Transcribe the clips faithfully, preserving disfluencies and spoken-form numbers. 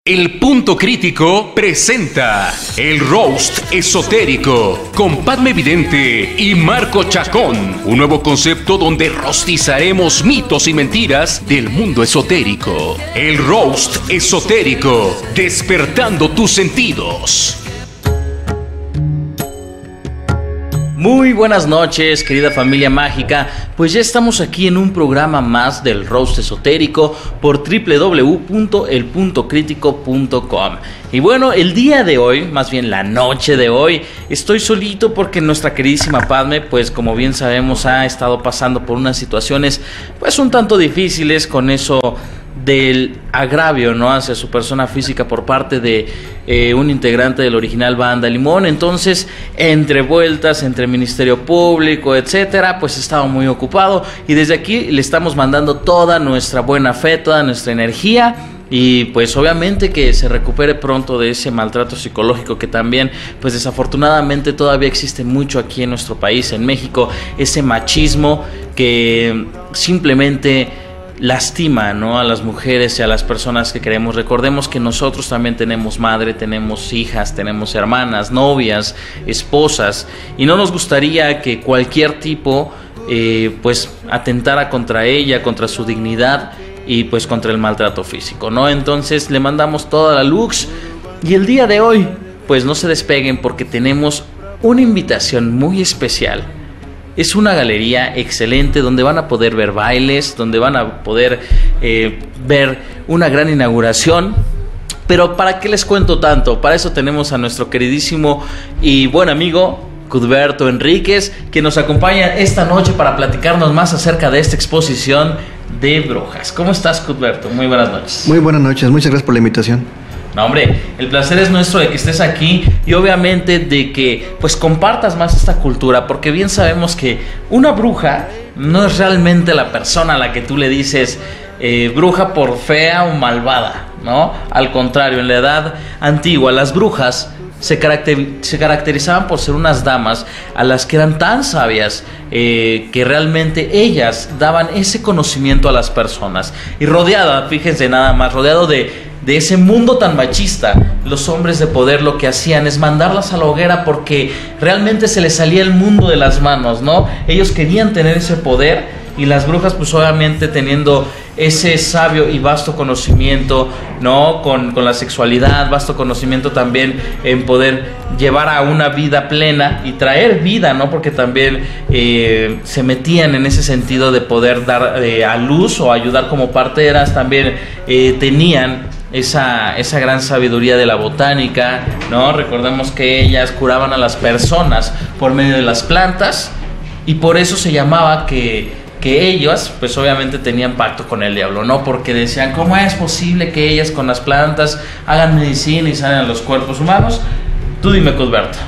El Punto Crítico presenta el Roast Esotérico con Padme Vidente y Marco Chacón. Un nuevo concepto donde rostizaremos mitos y mentiras del mundo esotérico. El Roast Esotérico, despertando tus sentidos. Muy buenas noches, querida familia mágica. Pues ya estamos aquí en un programa más del Roast Esotérico por doble u doble u doble u punto el punto crítico punto com. Y bueno, el día de hoy, más bien la noche de hoy, estoy solito porque nuestra queridísima Padme, pues como bien sabemos, ha estado pasando por unas situaciones pues un tanto difíciles con eso del agravio, ¿no?, hacia su persona física por parte de eh, un integrante del original Banda Limón. Entonces, entre vueltas, entre Ministerio Público, etcétera, pues estaba muy ocupado y desde aquí le estamos mandando toda nuestra buena fe, toda nuestra energía y pues obviamente que se recupere pronto de ese maltrato psicológico que también pues desafortunadamente todavía existe mucho aquí en nuestro país, en México, ese machismo que simplemente lastima, ¿no?, a las mujeres y a las personas que queremos. Recordemos que nosotros también tenemos madre, tenemos hijas, tenemos hermanas, novias, esposas, y no nos gustaría que cualquier tipo eh, pues atentara contra ella, contra su dignidad y pues contra el maltrato físico, ¿no? Entonces le mandamos toda la luz y el día de hoy pues no se despeguen porque tenemos una invitación muy especial. Es una galería excelente donde van a poder ver bailes, donde van a poder eh, ver una gran inauguración. Pero ¿para qué les cuento tanto? Para eso tenemos a nuestro queridísimo y buen amigo Cuthberto Enríquez, que nos acompaña esta noche para platicarnos más acerca de esta exposición de brujas. ¿Cómo estás, Cuthberto? Muy buenas noches. Muy buenas noches, muchas gracias por la invitación. No, hombre, el placer es nuestro de que estés aquí y obviamente de que pues compartas más esta cultura, porque bien sabemos que una bruja no es realmente la persona a la que tú le dices eh, bruja por fea o malvada, ¿no? Al contrario, en la edad antigua las brujas se, caracter- se caracterizaban por ser unas damas a las que eran tan sabias eh, que realmente ellas daban ese conocimiento a las personas. Y rodeada, fíjense nada más, rodeado de de ese mundo tan machista, los hombres de poder lo que hacían es mandarlas a la hoguera porque realmente se les salía el mundo de las manos, ¿no? Ellos querían tener ese poder y las brujas pues obviamente teniendo ese sabio y vasto conocimiento, ¿no?, con, con la sexualidad, vasto conocimiento también en poder llevar a una vida plena y traer vida, ¿no?, porque también eh, se metían en ese sentido de poder dar eh, a luz o ayudar como parteras, también eh, tenían Esa, esa gran sabiduría de la botánica, ¿no? Recordemos que ellas curaban a las personas por medio de las plantas y por eso se llamaba que, que ellas, pues obviamente tenían pacto con el diablo, ¿no? Porque decían, ¿cómo es posible que ellas con las plantas hagan medicina y sanen a los cuerpos humanos? Tú dime, Cuthberto.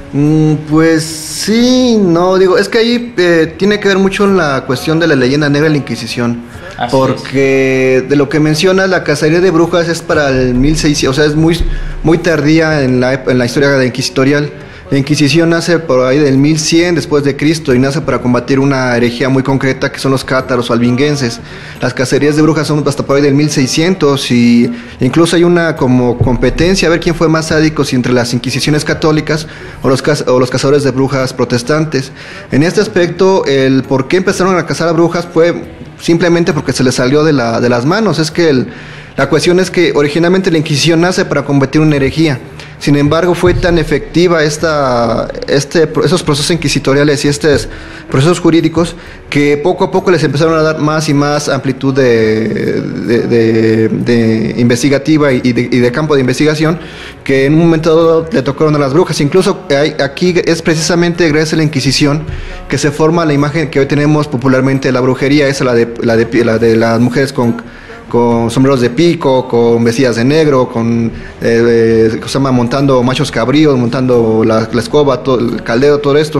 Mm, pues sí, no, digo, es que ahí eh, tiene que ver mucho la cuestión de la leyenda negra de la Inquisición. Así porque es. De lo que mencionas, la cacería de brujas es para el mil seiscientos, o sea, es muy, muy tardía en la, en la historia de la inquisitorial. La Inquisición nace por ahí del mil cien después de Cristo y nace para combatir una herejía muy concreta que son los cátaros o albinguenses. Las cacerías de brujas son hasta por ahí del mil seiscientos y incluso hay una como competencia a ver quién fue más sádico, si entre las inquisiciones católicas o los, o los cazadores de brujas protestantes. En este aspecto, el por qué empezaron a cazar a brujas fue simplemente porque se les salió de, la, de las manos. Es que el, la cuestión es que originalmente la Inquisición nace para combatir una herejía. Sin embargo, fue tan efectiva esta, este, esos procesos inquisitoriales y estos procesos jurídicos que poco a poco les empezaron a dar más y más amplitud de, de, de, de investigativa y de, y de campo de investigación, que en un momento dado le tocaron a las brujas. Incluso hay, aquí es precisamente gracias a la Inquisición que se forma la imagen que hoy tenemos popularmente de la brujería, esa la de, la de, la de las mujeres con... con sombreros de pico, con vestidas de negro, con eh, eh, se llama, montando machos cabríos, montando la, la escoba, todo, el caldero, todo esto.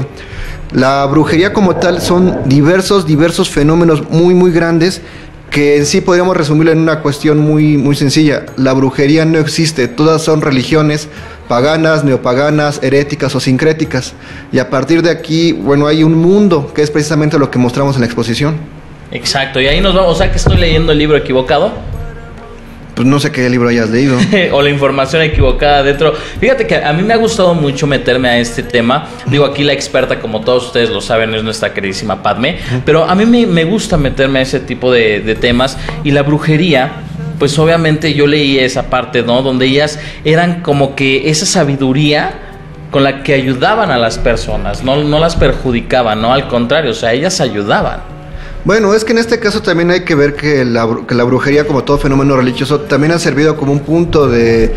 La brujería como tal son diversos, diversos fenómenos muy, muy grandes que en sí podríamos resumirlo en una cuestión muy, muy sencilla. La brujería no existe, todas son religiones paganas, neopaganas, heréticas o sincréticas. Y a partir de aquí, bueno, hay un mundo que es precisamente lo que mostramos en la exposición. Exacto, y ahí nos vamos, o sea que estoy leyendo el libro equivocado. Pues no sé qué libro hayas leído. O la información equivocada dentro. Fíjate que a mí me ha gustado mucho meterme a este tema. Digo, aquí la experta, como todos ustedes lo saben, es nuestra queridísima Padme. Pero a mí me, me gusta meterme a ese tipo de, de temas. Y la brujería, pues obviamente yo leí esa parte, ¿no? Donde ellas eran como que esa sabiduría con la que ayudaban a las personas. No, no las perjudicaban, ¿no? Al contrario, o sea, ellas ayudaban. Bueno, es que en este caso también hay que ver que la, que la brujería, como todo fenómeno religioso, también ha servido como un punto de,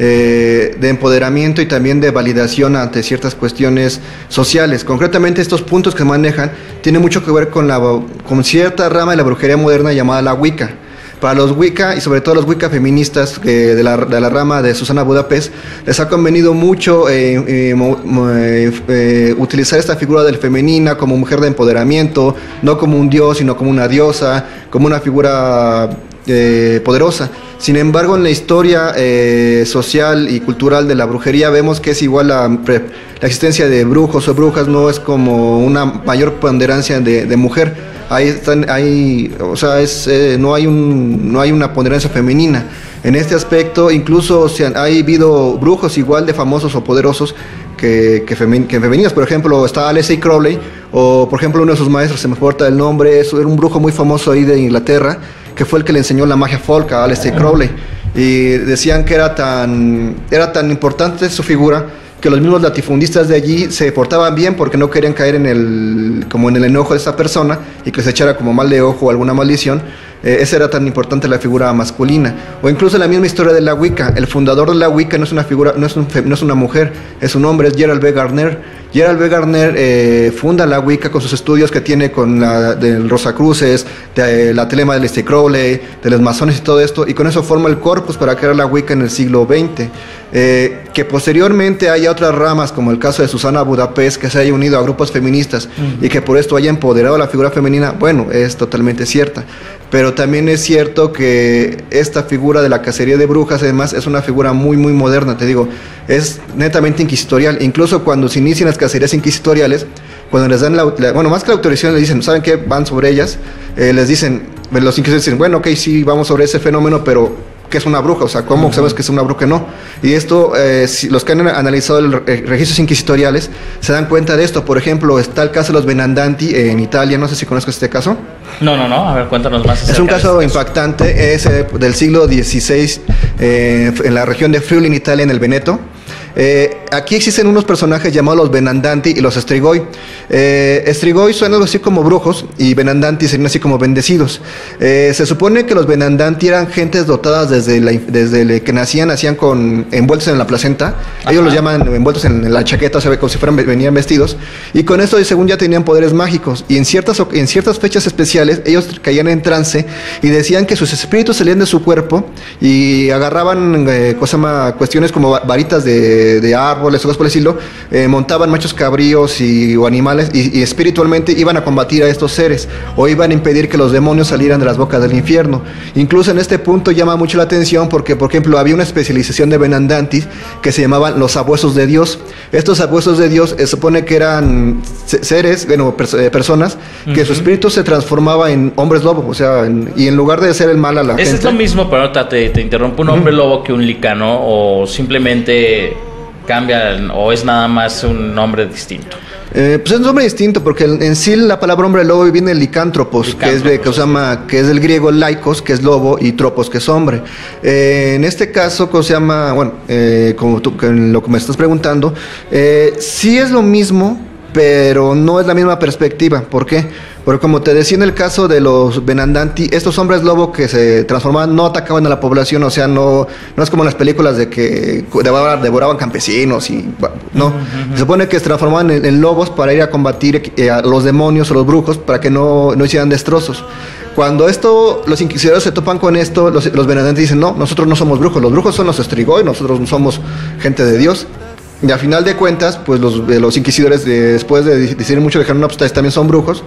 eh, de empoderamiento y también de validación ante ciertas cuestiones sociales. Concretamente, estos puntos que manejan tienen mucho que ver con, la, con cierta rama de la brujería moderna llamada la Wicca. Para los Wicca, y sobre todo los Wicca feministas eh, de, la, de la rama de Susana Budapest, les ha convenido mucho eh, eh, eh, eh, utilizar esta figura del femenina como mujer de empoderamiento, no como un dios, sino como una diosa, como una figura eh, poderosa. Sin embargo, en la historia eh, social y cultural de la brujería vemos que es igual a la existencia de brujos o brujas, no es como una mayor ponderancia de, de mujer. Ahí están, ahí, o sea, es, eh, no hay un, no hay una ponderancia femenina. En este aspecto, incluso o sea, ha habido brujos igual de famosos o poderosos que, que, femen, que femeninas. Por ejemplo, está Aleister Crowley, o por ejemplo uno de sus maestros, se me importa el nombre, es, era un brujo muy famoso ahí de Inglaterra, que fue el que le enseñó la magia folk a Aleister Crowley. Y decían que era tan, era tan importante su figura, que los mismos latifundistas de allí se portaban bien porque no querían caer en el, como en el enojo de esa persona y que se echara como mal de ojo o alguna maldición. Eh, esa era tan importante la figura masculina. O incluso la misma historia de la Wicca. El fundador de la Wicca no es una figura, no es, un, no es una mujer, es un hombre, es Gerald B. Gardner. Gerald B. Gardner eh, funda la Wicca con sus estudios que tiene con la del Rosacruces, de la telema de Aleister Crowley, de los masones y todo esto, y con eso forma el corpus para crear la Wicca en el siglo veinte. Eh, que posteriormente haya otras ramas, como el caso de Susana Budapest, que se haya unido a grupos feministas uh-huh. y que por esto haya empoderado a la figura femenina, bueno, es totalmente cierta. Pero también es cierto que esta figura de la cacería de brujas, además, es una figura muy, muy moderna, te digo, es netamente inquisitorial. Incluso cuando se inician las cacerías inquisitoriales, cuando les dan la, la bueno, más que la autorización, les dicen, ¿saben qué? Van sobre ellas, eh, les dicen, los inquisidores dicen, bueno, ok, sí, vamos sobre ese fenómeno, pero ¿qué es una bruja? O sea, ¿cómo uh-huh. sabes que es una bruja? No. Y esto, eh, si los que han analizado el, eh, registros inquisitoriales se dan cuenta de esto. Por ejemplo, está el caso de los Benandanti en Italia. No sé si conozco este caso. No, no, no. A ver, cuéntanos más. Es un caso impactante. Es eh, del siglo dieciséis eh, en la región de Friuli, en Italia, en el Veneto. Eh, aquí existen unos personajes llamados los Benandanti y los Strigoi. Eh, Strigoi son algo así como brujos y Benandanti serían así como bendecidos. Eh, se supone que los Benandanti eran gentes dotadas desde, la, desde que nacían, nacían con envueltos en la placenta. Ajá. Ellos los llaman envueltos en, en la chaqueta, o sea, como si fueran venían vestidos. Y con esto, según ya tenían poderes mágicos. Y en ciertas, en ciertas fechas especiales, ellos caían en trance y decían que sus espíritus salían de su cuerpo y agarraban eh, cosa, cuestiones como varitas de de árboles o cosas por decirlo, eh, montaban machos cabríos y, o animales y, y espiritualmente iban a combatir a estos seres o iban a impedir que los demonios salieran de las bocas del infierno. Incluso en este punto llama mucho la atención porque, por ejemplo, había una especialización de Benandanti que se llamaban los sabuesos de Dios. Estos sabuesos de Dios eh, supone que eran seres, bueno, pers eh, personas que uh-huh. su espíritu se transformaba en hombres lobo, o sea, en, y en lugar de hacer el mal a la gente. Es lo mismo, pero te, te interrumpo, un hombre uh-huh. lobo que un licano, o simplemente cambia o es nada más un nombre distinto. Eh, pues es un nombre distinto porque en sí la palabra hombre lobo viene de licántropos, que es, de, que, se llama, que es del griego laikos, que es lobo, y tropos, que es hombre. Eh, en este caso, ¿cómo se llama? Bueno, eh, como tú, que lo que me estás preguntando, eh, sí es lo mismo, pero no es la misma perspectiva. ¿Por qué? Porque como te decía en el caso de los Benandanti, estos hombres lobo que se transformaban no atacaban a la población, o sea, no, no es como en las películas de que devoraban, devoraban campesinos y no. Uh-huh. Se supone que se transformaban en, en lobos para ir a combatir eh, a los demonios o los brujos para que no, no hicieran destrozos. Cuando esto, los inquisidores se topan con esto, los, los Benandanti dicen, no, nosotros no somos brujos, los brujos son los Strigoi, nosotros no somos gente de Dios. Y al final de cuentas, pues los, los inquisidores, de, después de decir mucho, dijeron, no, pues también son brujos.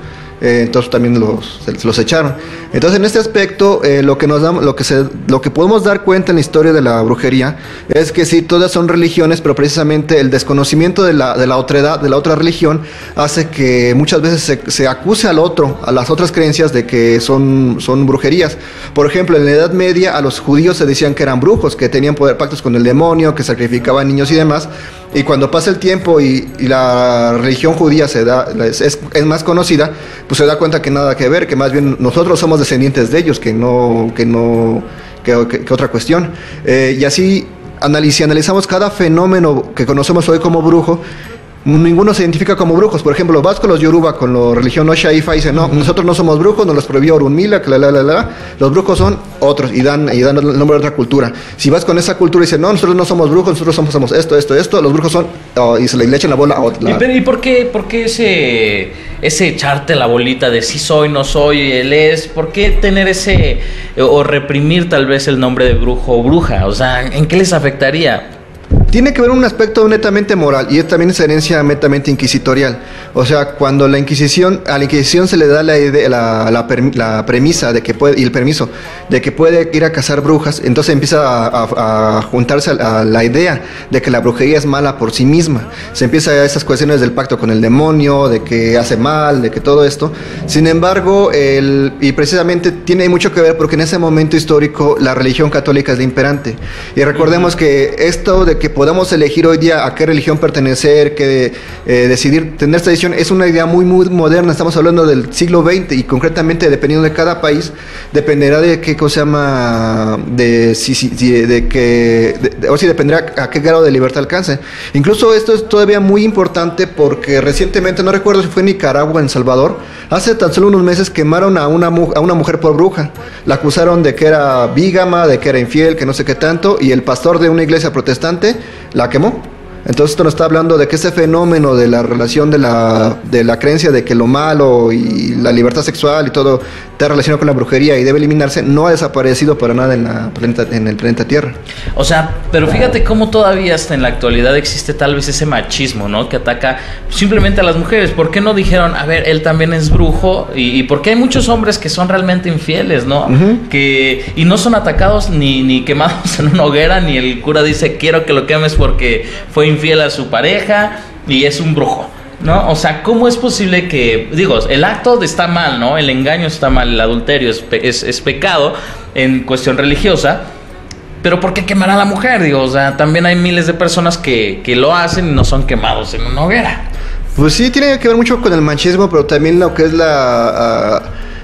eh, entonces también los, se, los echaron. Entonces en este aspecto, eh, lo que nos da, lo que se, lo que podemos dar cuenta en la historia de la brujería es que sí, todas son religiones, pero precisamente el desconocimiento de la, de la otredad, de la otra religión, hace que muchas veces se, se acuse al otro, a las otras creencias de que son, son brujerías. Por ejemplo, en la Edad Media a los judíos se decían que eran brujos, que tenían poder, pactos con el demonio, que sacrificaban niños y demás. Y cuando pasa el tiempo y, y la religión judía se da, es, es más conocida, pues se da cuenta que nada que ver, que más bien nosotros somos descendientes de ellos, que no, que no, que, que, que otra cuestión. Eh, y así, si analizamos cada fenómeno que conocemos hoy como brujo, ninguno se identifica como brujos. Por ejemplo, los vascos, los yoruba, con la religión Oshaifa, dicen, no, uh-huh. nosotros no somos brujos, nos los prohibió Orunmila, que la, la, la, la. Los brujos son otros, y dan, y dan el nombre de otra cultura. Si vas con esa cultura y dicen, no, nosotros no somos brujos, nosotros somos, somos esto, esto, esto, los brujos son, oh, y se le, le echan la bola a otra. ¿Y, pero, ¿y por qué, por qué ese, ese echarte la bolita de sí soy, no soy, él es? ¿Por qué tener ese, o reprimir tal vez el nombre de brujo o bruja? O sea, ¿en qué les afectaría? Tiene que ver un aspecto netamente moral y es también esa herencia netamente inquisitorial. O sea, cuando la Inquisición, a la Inquisición se le da la, idea, la, la, la premisa de que puede, y el permiso de que puede ir a cazar brujas, entonces empieza a, a, a juntarse a, a la idea de que la brujería es mala por sí misma. Se empieza a esas cuestiones del pacto con el demonio, de que hace mal, de que todo esto. Sin embargo, el, y precisamente tiene mucho que ver porque en ese momento histórico la religión católica es la imperante. Y recordemos que esto de que podamos elegir hoy día a qué religión pertenecer, que eh, decidir tener esta decisión, es una idea muy muy moderna. Estamos hablando del siglo veinte y concretamente dependiendo de cada país dependerá de qué cosa se llama, de si, si, de que de, de, o si dependerá a qué grado de libertad alcance. Incluso esto es todavía muy importante porque recientemente, no recuerdo si fue en Nicaragua o en Salvador, hace tan solo unos meses quemaron a una, a una mujer por bruja. La acusaron de que era bígama, de que era infiel, que no sé qué tanto, y el pastor de una iglesia protestante la quemó. Entonces esto nos está hablando de que ese fenómeno de la relación de la, de la creencia de que lo malo y la libertad sexual y todo está relacionado con la brujería y debe eliminarse, no ha desaparecido para nada en, la planeta, en el planeta Tierra. O sea, pero fíjate cómo todavía hasta en la actualidad existe tal vez ese machismo, ¿no? Que ataca simplemente a las mujeres. ¿Por qué no dijeron, a ver, él también es brujo? Y, y porque hay muchos hombres que son realmente infieles, ¿no? Uh-huh. Que, y no son atacados ni, ni quemados en una hoguera, ni el cura dice, quiero que lo quemes porque fue infiel a su pareja y es un brujo, ¿no? O sea, ¿cómo es posible que, digo, el acto está mal, ¿no? El engaño está mal, el adulterio es, es, es pecado en cuestión religiosa, pero ¿por qué quemar a la mujer? Digo, o sea, también hay miles de personas que, que lo hacen y no son quemados en una hoguera. Pues sí, tiene que ver mucho con el machismo, pero también lo que es la,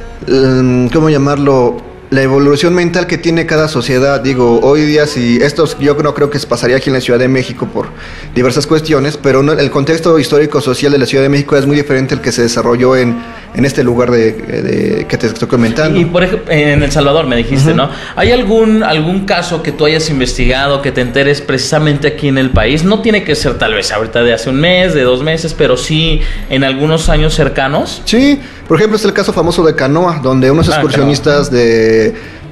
uh, ¿cómo llamarlo? La evolución mental que tiene cada sociedad. Digo, hoy día, si esto yo no creo que se pasaría aquí en la Ciudad de México por diversas cuestiones, pero no, el contexto histórico-social de la Ciudad de México es muy diferente al que se desarrolló en, en este lugar de, de, que te estoy comentando. Y por ejemplo, en El Salvador me dijiste, uh-huh. ¿no? ¿Hay algún, algún caso que tú hayas investigado, que te enteres precisamente aquí en el país? No tiene que ser tal vez ahorita de hace un mes, de dos meses, pero sí en algunos años cercanos. Sí, por ejemplo, es el caso famoso de Canoa, donde unos excursionistas ah, de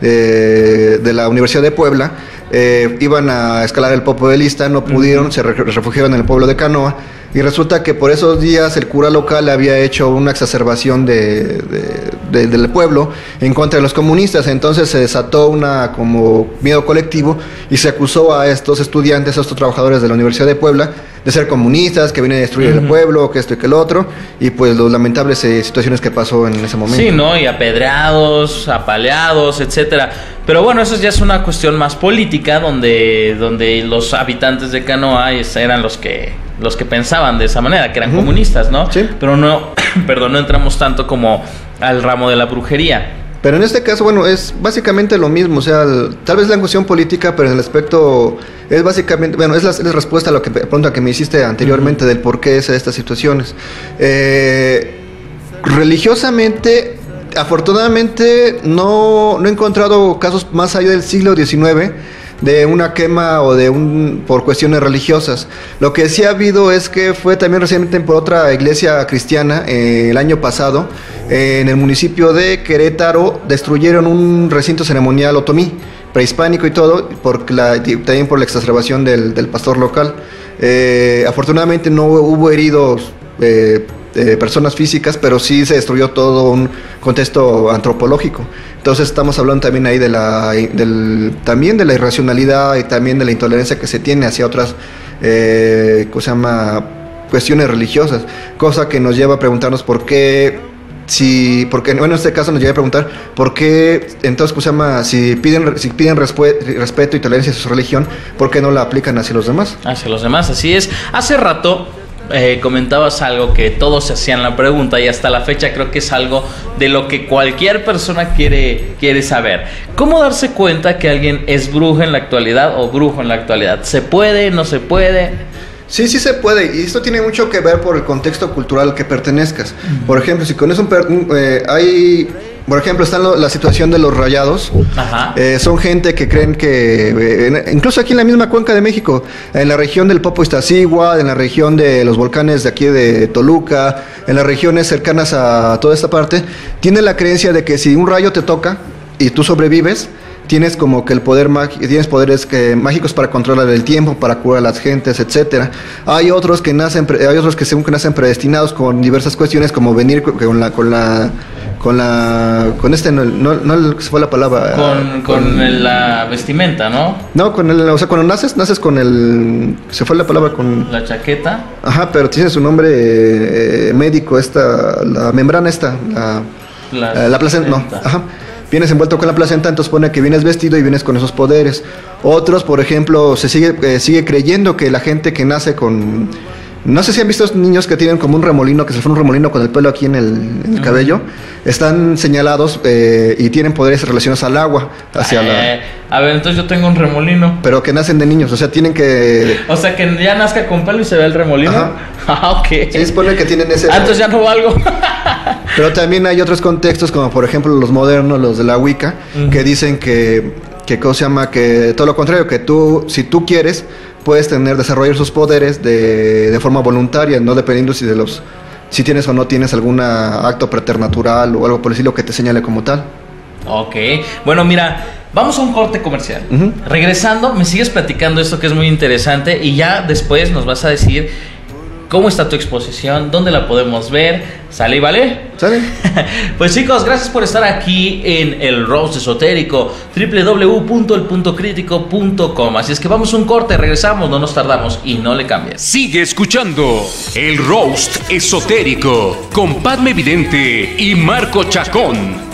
De, de la Universidad de Puebla eh, iban a escalar el Popo de Lista, no pudieron, uh-huh. se re- refugiaron en el pueblo de Canoa y resulta que por esos días el cura local había hecho una exacerbación de, de, de, del pueblo en contra de los comunistas. Entonces se desató una como miedo colectivo y se acusó a estos estudiantes, a estos trabajadores de la Universidad de Puebla de ser comunistas, que vienen a destruir uh-huh. el pueblo, que esto y que el otro, y pues las lamentables eh, situaciones que pasó en ese momento. Sí, ¿no? Y apedreados, apaleados, etcétera. Pero bueno, eso ya es una cuestión más política, donde, donde los habitantes de Canoa eran los que, los que pensaban de esa manera, que eran uh-huh. comunistas, ¿no? Sí. Pero no, perdón, no entramos tanto como al ramo de la brujería. Pero en este caso, bueno, es básicamente lo mismo, o sea, el, tal vez la cuestión política, pero en el aspecto es básicamente, bueno, es la, es la respuesta a lo que pregunta que me hiciste anteriormente uh-huh. del por qué es de estas situaciones. Eh, religiosamente, afortunadamente, no, no he encontrado casos más allá del siglo diecinueve de una quema o de un por cuestiones religiosas. Lo que sí ha habido es que fue también recientemente por otra iglesia cristiana eh, el año pasado eh, en el municipio de Querétaro destruyeron un recinto ceremonial otomí prehispánico y todo por la, también por la exacerbación del, del pastor local. Eh, afortunadamente no hubo heridos eh, eh, personas físicas, pero sí se destruyó todo un contexto antropológico. Entonces estamos hablando también ahí de la, del, también de la irracionalidad y también de la intolerancia que se tiene hacia otras, eh, ¿cómo se llama?, cuestiones religiosas, cosa que nos lleva a preguntarnos por qué. Si, porque bueno, en este caso nos llega a preguntar por qué, entonces, ¿cómo se llama? Si piden, si piden respeto y tolerancia a su religión, ¿por qué no la aplican hacia los demás? Hacia los demás, así es. Hace rato eh, comentabas algo que todos se hacían la pregunta y hasta la fecha creo que es algo de lo que cualquier persona quiere, quiere saber. ¿Cómo darse cuenta que alguien es bruja en la actualidad o brujo en la actualidad? ¿Se puede? ¿No se puede? Sí, sí se puede, y esto tiene mucho que ver por el contexto cultural al que pertenezcas. Por ejemplo, si conoces un... Per eh, hay... Por ejemplo, está lo, la situación de los rayados. Ajá. Eh, son gente que creen que, eh, incluso aquí en la misma cuenca de México, en la región del Popo Iztaccíhuatl, en la región de los volcanes de aquí de Toluca, en las regiones cercanas a toda esta parte, tienen la creencia de que si un rayo te toca y tú sobrevives, tienes como que el poder mágico, tienes poderes que, mágicos para controlar el tiempo, para curar a las gentes, etcétera. Hay otros que nacen, hay otros que según que nacen predestinados con diversas cuestiones, como venir con la, con la, con la, con este, no, no, no se fue la palabra. Con, con, con el, la vestimenta, ¿no? No, con el, o sea, cuando naces, naces con el, se fue la palabra con. La chaqueta. Ajá, pero tiene su nombre eh, médico, esta, la membrana esta, la, la, la placenta, no, ajá. Vienes envuelto con la placenta, entonces pone que vienes vestido y vienes con esos poderes. Otros, por ejemplo, se sigue, eh, sigue creyendo que la gente que nace con... No sé si han visto estos niños que tienen como un remolino, que se fue un remolino con el pelo aquí en el, en el cabello. Están señalados eh, y tienen poderes relacionados al agua, hacia eh, la... A ver, entonces yo tengo un remolino. Pero que nacen de niños, o sea, tienen que... O sea, que ya nazca con pelo y se ve el remolino. Ajá. Ah, ok. Se supone que tienen ese... Ah, entonces ya no valgo. Pero también hay otros contextos, como por ejemplo los modernos, los de la Wicca, uh-huh. que dicen que, que, ¿cómo se llama? Que todo lo contrario, que tú, si tú quieres, puedes tener, desarrollar sus poderes de, de forma voluntaria, no dependiendo si de los, si tienes o no tienes algún acto preternatural o algo por el estilo que te señale como tal. Ok, bueno, mira, vamos a un corte comercial. Uh-huh. Regresando, me sigues platicando esto que es muy interesante y ya después nos vas a decir cómo está tu exposición, dónde la podemos ver. ¿Sale y vale? ¿Sale? Pues chicos, gracias por estar aquí en el Roast Esotérico, doble u doble u doble u punto el punto crítico punto com. Así es que vamos a un corte, regresamos, no nos tardamos y no le cambies. Sigue escuchando el Roast Esotérico con Padme Vidente y Marco Chacón.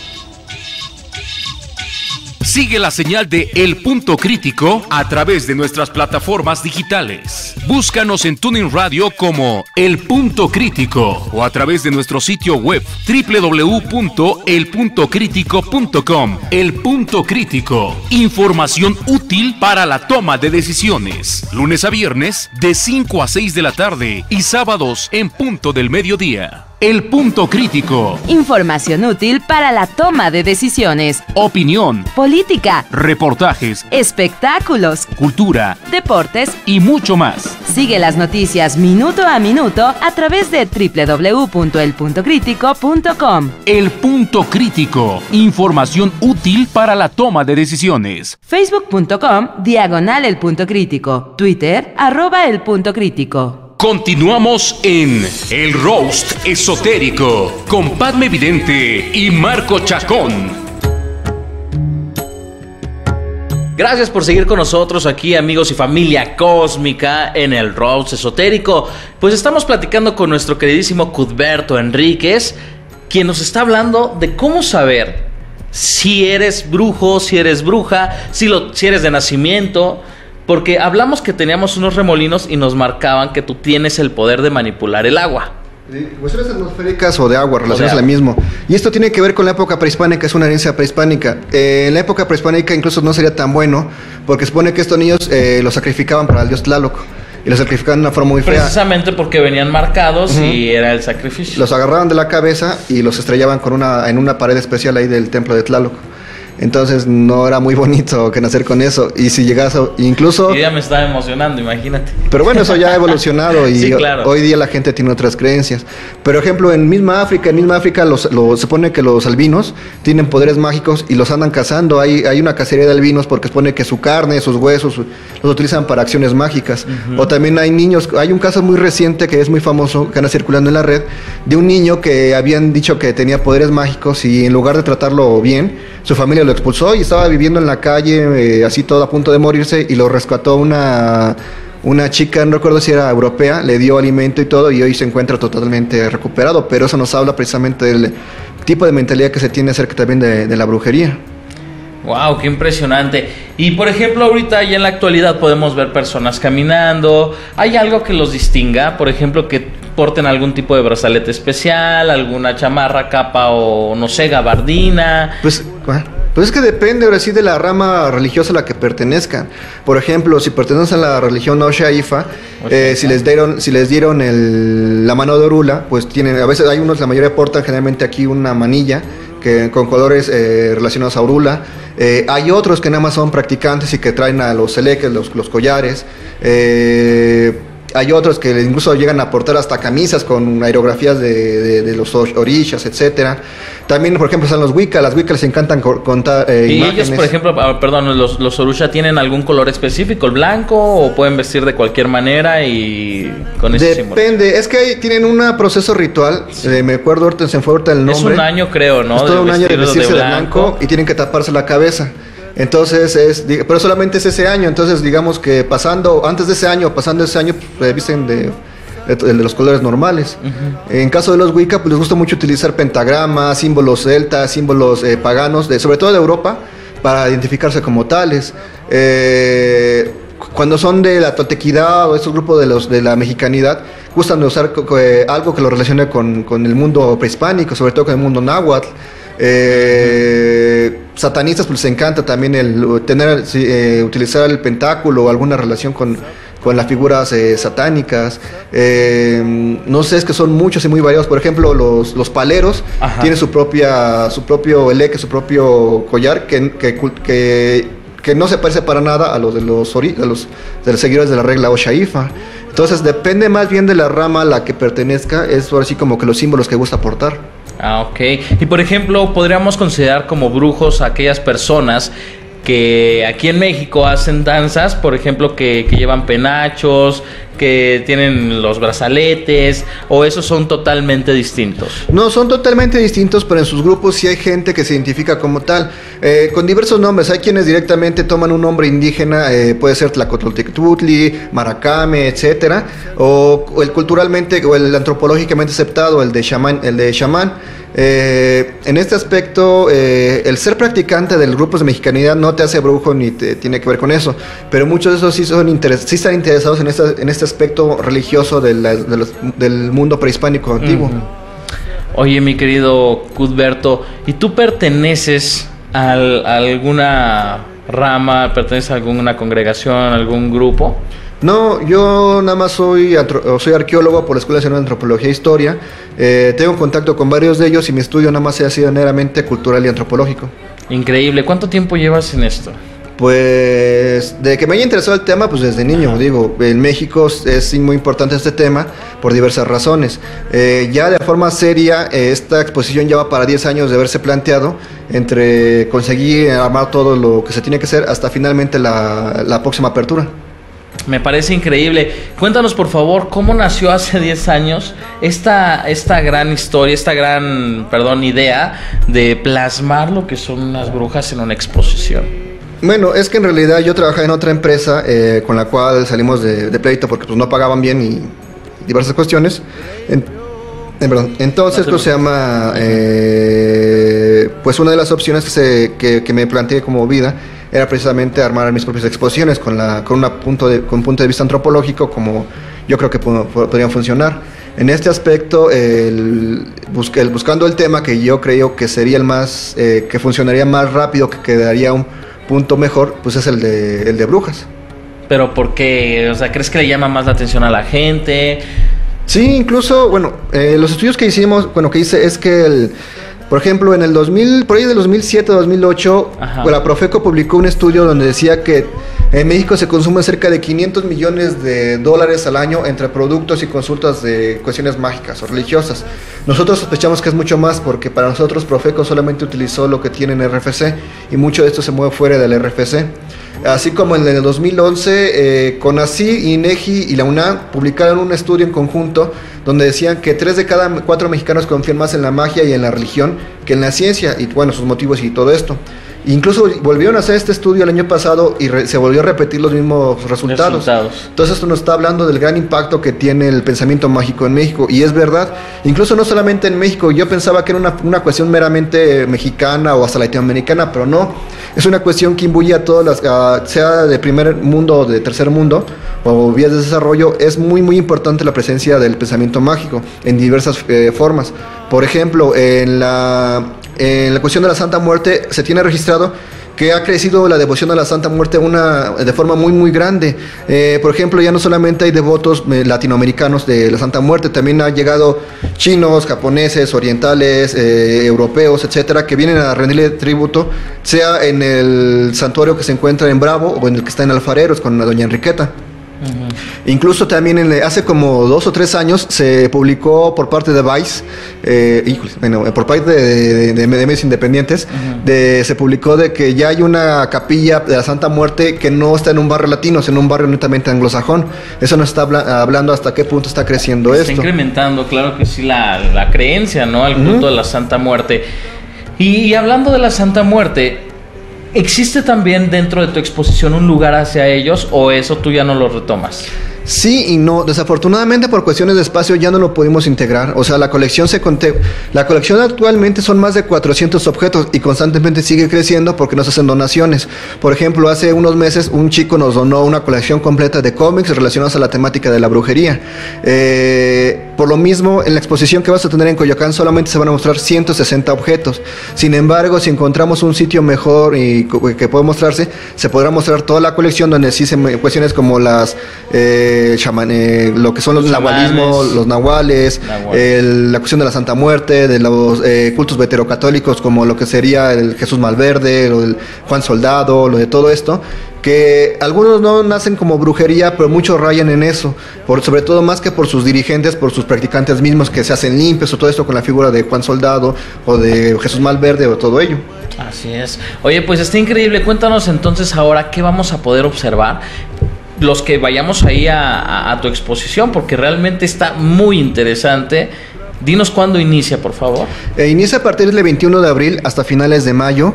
Sigue la señal de El Punto Crítico a través de nuestras plataformas digitales. Búscanos en TuneIn Radio como El Punto Crítico o a través de nuestro sitio web doble u doble u doble u punto el punto crítico punto com. El Punto Crítico. Información útil para la toma de decisiones. Lunes a viernes de cinco a seis de la tarde y sábados en punto del mediodía. El Punto Crítico. Información útil para la toma de decisiones. Opinión. Política. Reportajes. Espectáculos. Cultura. Deportes. Y mucho más. Sigue las noticias minuto a minuto a través de doble u doble u doble u punto el punto crítico punto com. El Punto Crítico. Información útil para la toma de decisiones. Facebook punto com, diagonal El Punto Crítico. Twitter, arroba El Punto Crítico. Continuamos en el Roast Esotérico con Padme Vidente y Marco Chacón. Gracias por seguir con nosotros aquí, amigos y familia cósmica, en el Roast Esotérico. Pues estamos platicando con nuestro queridísimo Cuthberto Enríquez, quien nos está hablando de cómo saber si eres brujo, si eres bruja, si, lo, si eres de nacimiento. Porque hablamos que teníamos unos remolinos y nos marcaban que tú tienes el poder de manipular el agua. Sí, cuestiones atmosféricas o de agua, relacionadas al mismo. Y esto tiene que ver con la época prehispánica, es una herencia prehispánica. Eh, en la época prehispánica incluso no sería tan bueno, porque supone que estos niños eh, los sacrificaban para el dios Tlaloc. Y los sacrificaban de una forma muy fea. Precisamente porque venían marcados, uh-huh. y era el sacrificio. Los agarraban de la cabeza y los estrellaban con una, en una pared especial ahí del templo de Tlaloc. Entonces no era muy bonito que nacer con eso. Y si llegas a, incluso... Yo ya me estaba emocionando, imagínate. Pero bueno, eso ya ha evolucionado y sí, claro. Hoy día la gente tiene otras creencias. Por ejemplo, en misma África, en misma África los, los, se supone que los albinos tienen poderes mágicos y los andan cazando. Hay, hay una cacería de albinos porque supone que su carne, sus huesos, los utilizan para acciones mágicas. Uh-huh. O también hay niños, hay un caso muy reciente que es muy famoso, que anda circulando en la red, de un niño que habían dicho que tenía poderes mágicos y en lugar de tratarlo bien, su familia lo expulsó y estaba viviendo en la calle, eh, así todo a punto de morirse, y lo rescató una, una chica, no recuerdo si era europea, le dio alimento y todo, y hoy se encuentra totalmente recuperado, pero eso nos habla precisamente del tipo de mentalidad que se tiene acerca también de, de la brujería. Wow, qué impresionante. Y por ejemplo, ahorita ya en la actualidad podemos ver personas caminando. ¿Hay algo que los distinga? Por ejemplo, que porten algún tipo de brazalete especial, alguna chamarra, capa o no sé, gabardina. Pues, pues es que depende ahora sí de la rama religiosa a la que pertenezcan. Por ejemplo, si pertenecen a la religión Oshaifa, eh, si les dieron, si les dieron el, la mano de Orula, pues tienen, a veces hay unos, la mayoría portan generalmente aquí una manilla que, con colores eh, relacionados a Orula. Eh, hay otros que nada más son practicantes y que traen a los celeques, los, los collares. Eh, hay otros que incluso llegan a portar hasta camisas con aerografías de, de, de los orishas, etcétera. También, por ejemplo, están los Wicca. Las Wicca les encantan contar eh, y imágenes. Ellos, por ejemplo, perdón, los, los Orusha tienen algún color específico, el blanco, o pueden vestir de cualquier manera y con ese símbolo. Depende, es que hay, tienen un proceso ritual. Sí. Eh, me acuerdo ahorita, se me fue ahorita el nombre. Es un año, creo, ¿no? Es todo un año de vestirse de blanco. de blanco y tienen que taparse la cabeza. Entonces es, pero solamente es ese año. Entonces digamos que pasando, antes de ese año, pasando ese año, pues, visten de, de, de los colores normales. Uh-huh. En caso de los Wicca, pues les gusta mucho utilizar pentagramas, símbolos celtas, símbolos eh, paganos, de, sobre todo de Europa, para identificarse como tales. Eh, cuando son de la toltequidad o estos grupos de los de la mexicanidad, gustan de usar eh, algo que lo relacione con, con el mundo prehispánico, sobre todo con el mundo náhuatl. Eh, satanistas pues les encanta también el tener eh, utilizar el pentáculo o alguna relación con, con las figuras eh, satánicas. Eh, no sé, es que son muchos y muy variados. Por ejemplo, los, los paleros Ajá. tienen su propia su propio eleque, su propio collar que, que, que, que no se parece para nada a los de los, ori- de los, de los seguidores de la regla Oshaifa. Entonces depende más bien de la rama a la que pertenezca, es ahora sí como que los símbolos que gusta portar. Ah, ok. Y por ejemplo, podríamos considerar como brujos a aquellas personas que aquí en México hacen danzas, por ejemplo, que, que llevan penachos, que tienen los brazaletes, o esos son totalmente distintos. No, son totalmente distintos, pero en sus grupos sí hay gente que se identifica como tal, eh, con diversos nombres. Hay quienes directamente toman un nombre indígena, eh, puede ser Tlacotoltecutli, Maracame, etcétera, o, o el culturalmente o el antropológicamente aceptado, el de chamán, el de chamán. Eh, en este aspecto, eh, el ser practicante del grupo de mexicanidad no te hace brujo ni te, tiene que ver con eso, pero muchos de esos sí, son interes- sí están interesados en, esta, en este aspecto religioso de la, de los, del mundo prehispánico antiguo. Uh-huh. Oye, mi querido Cuthberto, ¿y tú perteneces al, a alguna rama, perteneces a alguna congregación, algún grupo? No, yo nada más soy, antro- soy arqueólogo por la Escuela Nacional de Antropología e Historia. Eh, tengo contacto con varios de ellos y mi estudio nada más ha sido meramente cultural y antropológico. Increíble. ¿Cuánto tiempo llevas en esto? Pues de que me haya interesado el tema, pues desde niño. Ajá. Digo, en México es muy importante este tema por diversas razones. Eh, ya de forma seria, eh, esta exposición ya va para diez años de haberse planteado, entre conseguir armar todo lo que se tiene que hacer hasta finalmente la, la próxima apertura. Me parece increíble. Cuéntanos, por favor, cómo nació hace diez años esta, esta gran historia, esta gran, perdón, idea de plasmar lo que son unas brujas en una exposición. Bueno, es que en realidad yo trabajaba en otra empresa eh, con la cual salimos de, de pleito porque pues no pagaban bien y diversas cuestiones. En, eh, perdón. Entonces, ¿cómo se llama? Eh, pues una de las opciones que, se, que, que me planteé como vida era precisamente armar mis propias exposiciones con, la, con, una punto de, con un punto de vista antropológico, como yo creo que po- podrían funcionar. En este aspecto, el, busque, el, buscando el tema que yo creo que sería el más, eh, que funcionaría más rápido, que quedaría un punto mejor, pues es el de, el de brujas. ¿Pero por qué? O sea, ¿crees que le llama más la atención a la gente? Sí, incluso, bueno, eh, los estudios que hicimos, bueno, que hice es que el... Por ejemplo, en el dos mil, por ahí del dos mil siete, dos mil ocho, pues, la Profeco publicó un estudio donde decía que en México se consumen cerca de quinientos millones de dólares al año entre productos y consultas de cuestiones mágicas o religiosas. Nosotros sospechamos que es mucho más porque para nosotros Profeco solamente utilizó lo que tiene en R F C y mucho de esto se mueve fuera del R F C. Así como en el dos mil once, eh, CONACYT, INEGI y la UNAM publicaron un estudio en conjunto donde decían que tres de cada cuatro mexicanos confían más en la magia y en la religión que en la ciencia, y bueno, sus motivos y todo esto. Incluso volvieron a hacer este estudio el año pasado y re, se volvió a repetir los mismos resultados. resultados. Entonces esto nos está hablando del gran impacto que tiene el pensamiento mágico en México, y es verdad, incluso no solamente en México. Yo pensaba que era una, una cuestión meramente mexicana o hasta latinoamericana, pero no, es una cuestión que imbuye a todas las, a, sea de primer mundo o de tercer mundo o vías de desarrollo. Es muy muy importante la presencia del pensamiento mágico en diversas eh, formas. Por ejemplo, en la, en la cuestión de la Santa Muerte se tiene registrado que ha crecido la devoción a la Santa Muerte una, de forma muy muy grande. Eh, por ejemplo, ya no solamente hay devotos eh, latinoamericanos de la Santa Muerte, también han llegado chinos, japoneses, orientales, eh, europeos, etcétera, que vienen a rendirle tributo, sea en el santuario que se encuentra en Bravo o en el que está en Alfareros con la doña Enriqueta. Uh-huh. Incluso también en, hace como dos o tres años se publicó por parte de Vice, eh, híjole, bueno, por parte de, de, de, de medios independientes, uh-huh. de, se publicó de que ya hay una capilla de la Santa Muerte que no está en un barrio latino, sino en un barrio netamente anglosajón. Eso nos está habla, hablando hasta qué punto está creciendo está esto. Está incrementando, claro que sí, la, la creencia, ¿no?, al culto uh-huh. de la Santa Muerte. Y, y hablando de la Santa Muerte, ¿existe también dentro de tu exposición un lugar hacia ellos, o eso tú ya no lo retomas? Sí y no. Desafortunadamente por cuestiones de espacio ya no lo pudimos integrar. O sea, la colección se conte... la colección actualmente son más de cuatrocientos objetos y constantemente sigue creciendo porque nos hacen donaciones. Por ejemplo, hace unos meses un chico nos donó una colección completa de cómics relacionados a la temática de la brujería. Eh, por lo mismo, en la exposición que vas a tener en Coyoacán solamente se van a mostrar ciento sesenta objetos. Sin embargo, si encontramos un sitio mejor y que pueda mostrarse, se podrá mostrar toda la colección donde sí se me... cuestiones como las... Eh, Shaman, eh, lo que son los, los nahualismos, los nahuales, Nahual. el, la cuestión de la Santa Muerte, de los eh, cultos veterocatólicos como lo que sería el Jesús Malverde, lo del Juan Soldado, lo de todo esto, que algunos no nacen como brujería, pero muchos rayan en eso, por, sobre todo más que por sus dirigentes, por sus practicantes mismos que se hacen limpios o todo esto con la figura de Juan Soldado o de Jesús Malverde o todo ello. Así es. Oye, pues está increíble. Cuéntanos entonces ahora qué vamos a poder observar los que vayamos ahí a, a, a tu exposición, porque realmente está muy interesante. Dinos cuándo inicia, por favor. Eh, inicia a partir del veintiuno de abril hasta finales de mayo.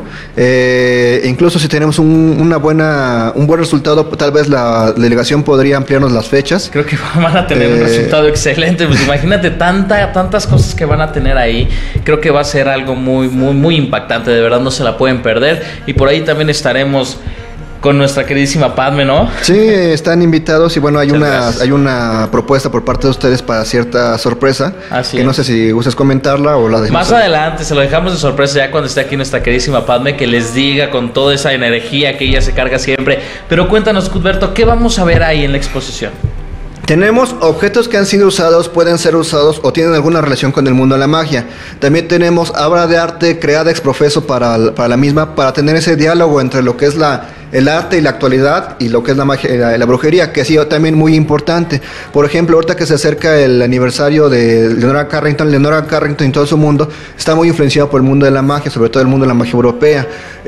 Eh, incluso si tenemos un, una buena, un buen resultado, tal vez la delegación podría ampliarnos las fechas. Creo que van a tener eh, un resultado excelente. Pues imagínate tanta, tantas cosas que van a tener ahí. Creo que va a ser algo muy, muy, muy impactante. De verdad no se la pueden perder. Y por ahí también estaremos con nuestra queridísima Padme, ¿no? Sí, están invitados y bueno, hay una, hay una propuesta por parte de ustedes para cierta sorpresa. Así que es. No sé si gustas comentarla o la dejamos. Más adelante, se lo dejamos de sorpresa ya cuando esté aquí nuestra queridísima Padme, que les diga con toda esa energía que ella se carga siempre. Pero cuéntanos, Cuthberto, ¿qué vamos a ver ahí en la exposición? Tenemos objetos que han sido usados, pueden ser usados o tienen alguna relación con el mundo de la magia. También tenemos obra de arte creada ex profeso para, para la misma, para tener ese diálogo entre lo que es la, el arte y la actualidad y lo que es la magia, la, la brujería, que ha sido también muy importante. Por ejemplo, ahorita que se acerca el aniversario de Leonora Carrington, Leonora Carrington en todo su mundo está muy influenciado por el mundo de la magia, sobre todo el mundo de la magia europea.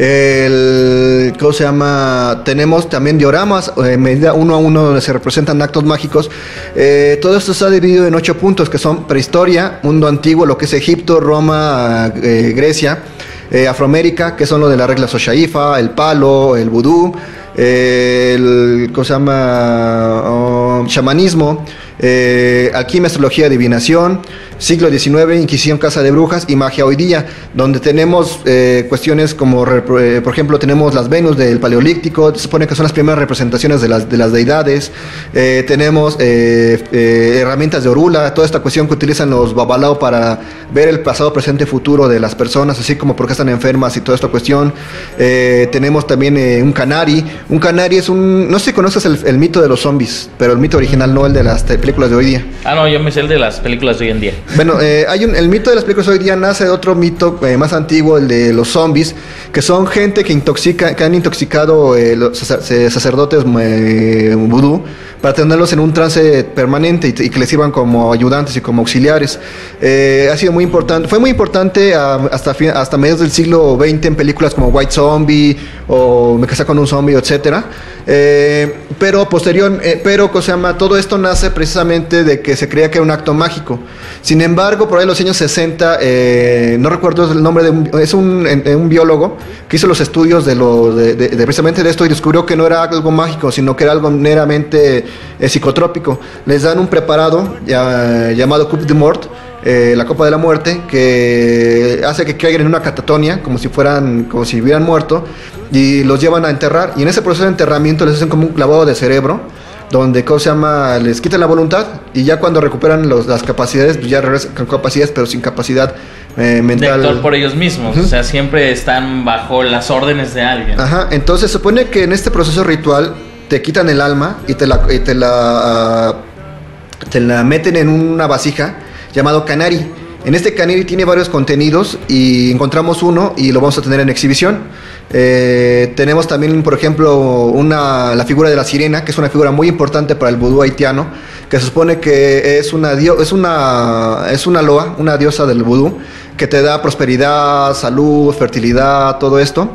El, ¿cómo se llama? Tenemos también dioramas, en medida uno a uno, donde se representan actos mágicos. Eh, todo esto está dividido en ocho puntos, que son prehistoria, mundo antiguo, lo que es Egipto, Roma, eh, Grecia, eh, Afroamérica, que son lo de las reglas Oshaifa, el palo, el vudú, eh, el, ¿cómo se llama? Oh, chamanismo, eh, alquimia, astrología, adivinación, siglo diecinueve, Inquisición, Casa de Brujas y magia hoy día, donde tenemos eh, cuestiones como, eh, por ejemplo, tenemos las Venus del Paleolítico, se supone que son las primeras representaciones de las, de las deidades, eh, tenemos eh, eh, herramientas de Orula, toda esta cuestión que utilizan los babalao para ver el pasado, presente, futuro de las personas, así como por qué están enfermas y toda esta cuestión. Eh, tenemos también eh, un canari, un canari es un, no sé si conoces el, el mito de los zombies, pero el mito original, no el de las, te, películas de hoy día. Ah, no, yo me sé el de las películas de hoy en día. Bueno, eh, hay un, el mito de las películas de hoy día nace de otro mito eh, más antiguo, el de los zombies, que son gente que intoxica, que han intoxicado eh, los sacerdotes eh, vudú para tenerlos en un trance permanente y, y que les sirvan como ayudantes y como auxiliares. Eh, ha sido muy importante, fue muy importante a, hasta, fin, hasta mediados del siglo veinte en películas como White Zombie o Me casé con un zombie, etcétera. Eh, pero posterior, eh, pero ¿cómo se llama? Todo esto nace precisamente de que se creía que era un acto mágico. Sin embargo, por ahí en los años sesenta, eh, no recuerdo el nombre de un, es un, un biólogo que hizo los estudios de, lo, de, de, de precisamente de esto y descubrió que no era algo mágico, sino que era algo meramente eh, psicotrópico. Les dan un preparado ya, llamado Coupe de Mort, eh, la copa de la muerte, que hace que caigan en una catatonia, como si fueran, como si hubieran muerto, y los llevan a enterrar. Y en ese proceso de enterramiento les hacen como un clavado de cerebro, donde, ¿cómo se llama? Les quitan la voluntad y ya cuando recuperan los, las capacidades, pues ya regresan con capacidades, pero sin capacidad eh, mental. De actuar por ellos mismos, uh-huh. O sea, siempre están bajo las órdenes de alguien. Ajá, entonces se supone que en este proceso ritual te quitan el alma y te la, y te la, uh, te la meten en una vasija llamado canari. En este canari tiene varios contenidos y encontramos uno y lo vamos a tener en exhibición. Eh, tenemos también, por ejemplo, una, la figura de la sirena, que es una figura muy importante para el vudú haitiano, que se supone que es una, dio, es una, es una loa, una diosa del vudú, que te da prosperidad, salud, fertilidad, todo esto.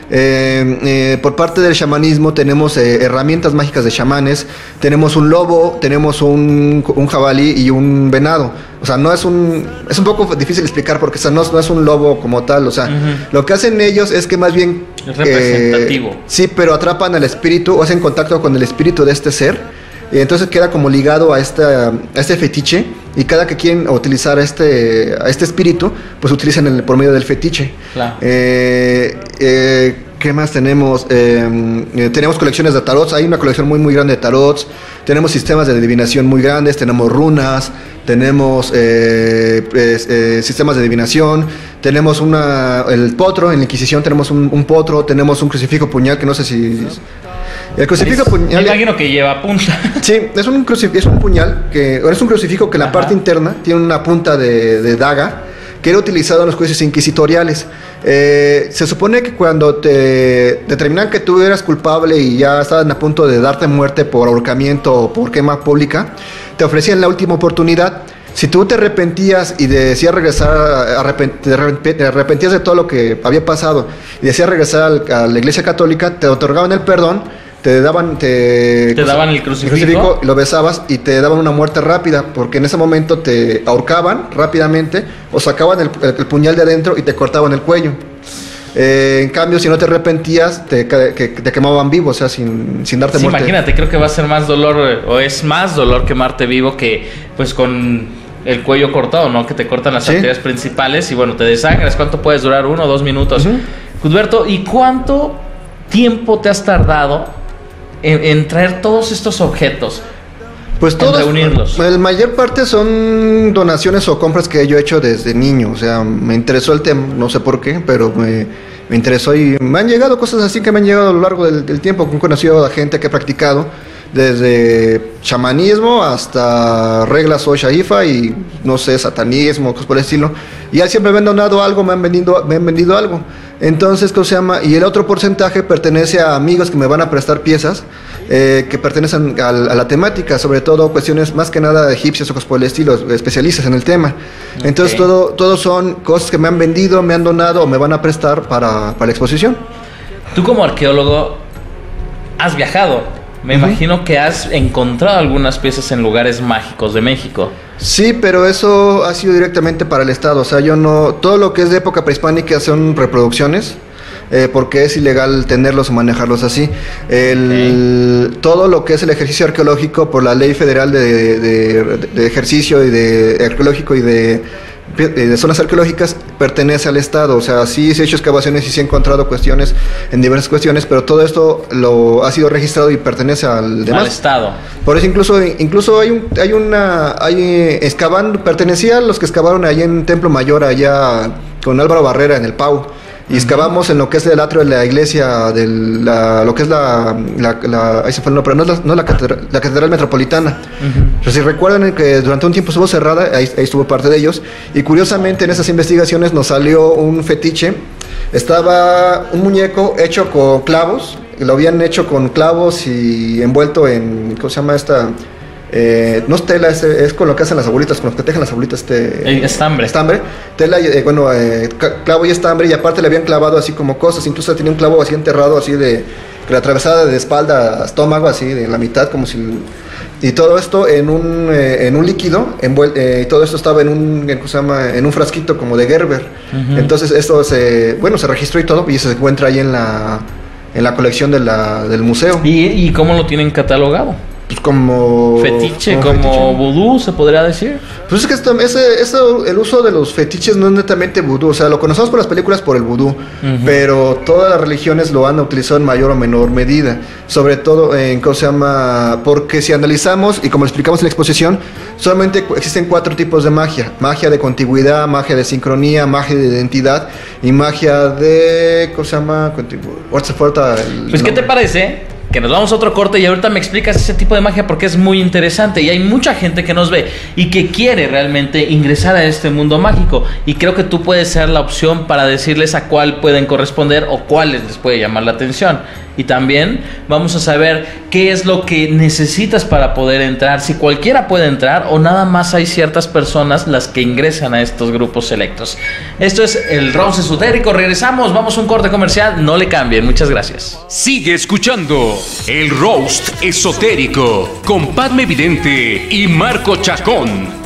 Eh, eh, por parte del chamanismo tenemos eh, herramientas mágicas de chamanes, tenemos un lobo, tenemos un, un jabalí y un venado. O sea, no es un, es un poco difícil explicar porque o sea, no, no es un lobo como tal. O sea, uh-huh. Lo que hacen ellos es que más bien es representativo. Eh, sí, pero atrapan al espíritu o hacen contacto con el espíritu de este ser. Y entonces queda como ligado a, esta, a este fetiche, y cada que quieren utilizar a este, a este espíritu, pues utilizan el, por medio del fetiche. Claro. Eh, eh, ¿Qué más tenemos? Eh, eh, tenemos colecciones de tarots, hay una colección muy muy grande de tarots, tenemos sistemas de adivinación muy grandes, tenemos runas, tenemos eh, eh, eh, sistemas de adivinación, tenemos una, el potro, en la Inquisición tenemos un, un potro, tenemos un crucifijo puñal que no sé si... El crucifijo puñal. Me imagino que lleva punta. Sí, es un, crucif- es un puñal, que es un crucifijo que en la Ajá. parte interna tiene una punta de, de daga que era utilizado en los juicios inquisitoriales. Eh, se supone que cuando te determinan que tú eras culpable y ya estaban a punto de darte muerte por ahorcamiento o por quema pública, te ofrecían la última oportunidad. Si tú te arrepentías y decías regresar, arrepent- te arrepentías de todo lo que había pasado y decías regresar al, a la Iglesia Católica, te otorgaban el perdón, te daban te, te daban el crucifijo. el crucifijo y lo besabas y te daban una muerte rápida, porque en ese momento te ahorcaban rápidamente o sacaban el, el, el puñal de adentro y te cortaban el cuello. Eh, en cambio, si no te arrepentías, te, que, te quemaban vivo, o sea, sin, sin darte sí, muerte. Imagínate, creo que va a ser más dolor, o es más dolor quemarte vivo que pues con el cuello cortado, ¿no? Que te cortan las ¿Sí? arterias principales y bueno, te desangras. ¿Cuánto puedes durar? ¿Uno o dos minutos? Uh-huh. Cusberto, ¿y cuánto tiempo te has tardado en, en traer todos estos objetos? Pues todos, reunirlos. La mayor parte son donaciones o compras que yo he hecho desde niño. O sea, me interesó el tema, no sé por qué, pero me, me interesó y me han llegado cosas así que me han llegado a lo largo del, del tiempo. He conocido a gente que ha practicado desde chamanismo hasta reglas o shaifa y no sé, satanismo, cosas por el estilo. Y ya siempre me han donado algo, me han vendido, me han vendido algo. Entonces, ¿cómo se llama? Y el otro porcentaje pertenece a amigos que me van a prestar piezas eh, que pertenecen a, a la temática, sobre todo cuestiones más que nada de egipcias o cosas por el estilo, especialistas en el tema. Okay. Entonces, todo, todo son cosas que me han vendido, me han donado o me van a prestar para, para la exposición. Tú como arqueólogo has viajado. Me uh-huh. imagino que has encontrado algunas piezas en lugares mágicos de México. Sí, pero eso ha sido directamente para el Estado. O sea, yo no... Todo lo que es de época prehispánica son reproducciones, eh, porque es ilegal tenerlos o manejarlos así. El, okay. Todo lo que es el ejercicio arqueológico por la Ley Federal de, de, de, de Ejercicio y de arqueológico y de... de zonas arqueológicas pertenece al Estado. O sea, sí se ha hecho excavaciones y se han encontrado cuestiones en diversas cuestiones, pero todo esto lo ha sido registrado y pertenece al demás. Al Estado. Por eso incluso incluso hay un hay una hay excavando pertenecía a los que excavaron allá en Templo Mayor allá con Álvaro Barrera en el Pau. y excavamos en lo que es el atrio de la iglesia, de la, lo que es la, la, la ahí se fue el nombre, pero no es la, no la, catedral, la catedral metropolitana. Uh-huh. Pero si recuerdan que durante un tiempo estuvo cerrada, ahí, ahí estuvo parte de ellos, y curiosamente en esas investigaciones nos salió un fetiche. Estaba un muñeco hecho con clavos, lo habían hecho con clavos y envuelto en, ¿cómo se llama esta? Eh, no es tela, es, es con lo que hacen las abuelitas, con lo que tejen las abuelitas, este... estambre. Estambre, tela, eh, bueno, eh, clavo y estambre, y aparte le habían clavado así como cosas, incluso tenía un clavo así enterrado, así de, que la atravesada de espalda a estómago, así de la mitad, como si... Y todo esto en un, eh, en un líquido, envuel- eh, todo esto estaba en un, ¿cómo se llama? En un frasquito como de Gerber. Uh-huh. Entonces esto se, bueno, se registró y todo, y se encuentra ahí en la, en la colección de la, del museo. ¿Y, ¿Y cómo lo tienen catalogado? Pues como... Fetiche, como, como fetiche. Vudú, se podría decir. Pues es que esto, ese, eso, el uso de los fetiches no es netamente vudú, o sea, lo conocemos por las películas por el vudú, uh-huh. pero todas las religiones lo han utilizado en mayor o menor medida, sobre todo en, ¿cómo se llama? Porque si analizamos, y como explicamos en la exposición, solamente existen cuatro tipos de magia: magia de contigüidad, magia de sincronía, magia de identidad y magia de, ¿cómo se llama? Ahorita se falta el Pues, ¿qué te parece? Que nos vamos a otro corte y ahorita me explicas ese tipo de magia, porque es muy interesante y hay mucha gente que nos ve y que quiere realmente ingresar a este mundo mágico, y creo que tú puedes ser la opción para decirles a cuál pueden corresponder o cuáles les puede llamar la atención. Y también vamos a saber qué es lo que necesitas para poder entrar, si cualquiera puede entrar o nada más hay ciertas personas las que ingresan a estos grupos selectos. Esto es el Roast Esotérico. Regresamos, vamos a un corte comercial, no le cambien, muchas gracias. Sigue escuchando el Roast Esotérico con Padme Vidente y Marco Chacón.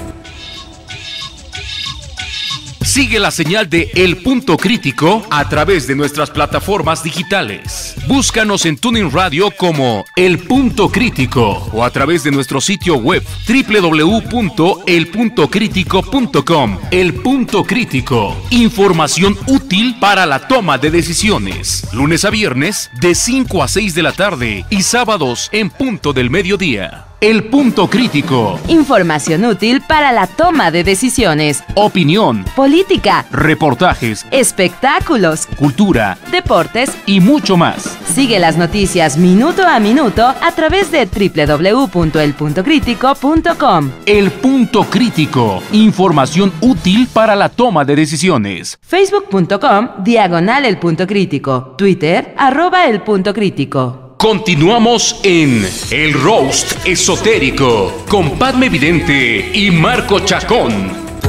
Sigue la señal de El Punto Crítico a través de nuestras plataformas digitales. Búscanos en TuneIn Radio como El Punto Crítico o a través de nuestro sitio web doble u doble u doble u punto el punto crítico punto com. El Punto Crítico. Información útil para la toma de decisiones. Lunes a viernes de cinco a seis de la tarde y sábados en punto del mediodía. El Punto Crítico. Información útil para la toma de decisiones. Opinión. Política. Reportajes. Espectáculos. Cultura. Deportes. Y mucho más. Sigue las noticias minuto a minuto a través de doble u doble u doble u punto el punto crítico punto com. El Punto Crítico. Información útil para la toma de decisiones. Facebook punto com diagonal El Punto Crítico. Twitter arroba El Punto Crítico. Continuamos en el Roast Esotérico con Padme Vidente y Marco Chacón.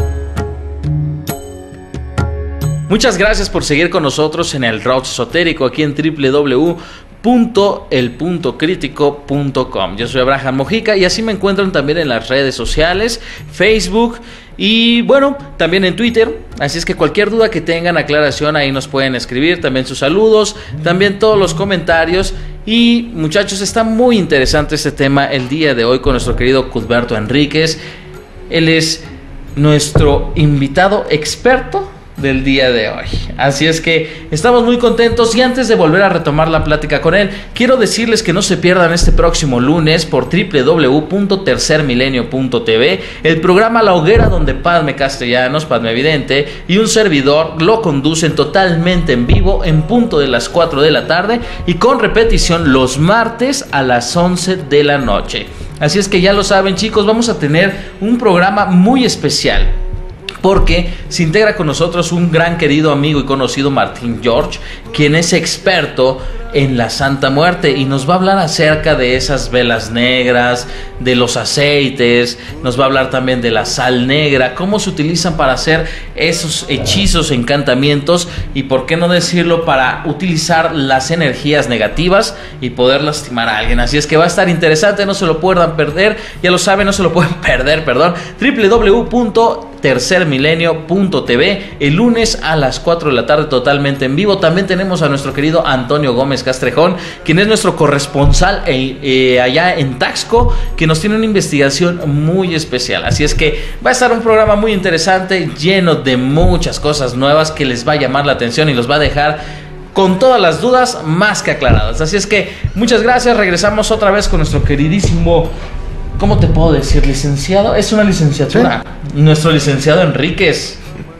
Muchas gracias por seguir con nosotros en el Roast Esotérico aquí en doble u doble u doble u punto el punto crítico punto com. Yo soy Abraham Mojica y así me encuentran también en las redes sociales, Facebook y bueno, también en Twitter. Así es que cualquier duda que tengan, aclaración, ahí nos pueden escribir, también sus saludos, también todos los comentarios. Y muchachos, está muy interesante este tema el día de hoy con nuestro querido Cuthberto Enríquez. Él es nuestro invitado experto del día de hoy. Así es que estamos muy contentos, y antes de volver a retomar la plática con él, quiero decirles que no se pierdan este próximo lunes por doble u doble u doble u punto tercer milenio punto t v el programa La Hoguera, donde Padme Castellanos, Padme Vidente y un servidor lo conducen totalmente en vivo en punto de las cuatro de la tarde y con repetición los martes a las once de la noche. Así es que ya lo saben, chicos, vamos a tener un programa muy especial, porque se integra con nosotros un gran querido amigo y conocido, Martín George, quien es experto en la Santa Muerte y nos va a hablar acerca de esas velas negras, de los aceites, nos va a hablar también de la sal negra, cómo se utilizan para hacer esos hechizos, encantamientos y, por qué no decirlo, para utilizar las energías negativas y poder lastimar a alguien. Así es que va a estar interesante, no se lo puedan perder, ya lo saben, no se lo pueden perder, perdón, doble u doble u doble u punto tercer milenio punto t v el lunes a las cuatro de la tarde totalmente en vivo. También tenemos a nuestro querido Antonio Gómez Castrejón, quien es nuestro corresponsal eh, eh, allá en Taxco, que nos tiene una investigación muy especial. Así es que va a estar un programa muy interesante, lleno de muchas cosas nuevas que les va a llamar la atención y los va a dejar con todas las dudas más que aclaradas. Así es que muchas gracias, regresamos otra vez con nuestro queridísimo, ¿cómo te puedo decir? Licenciado, es una licenciatura. ¿Sí? Nuestro licenciado Enríquez.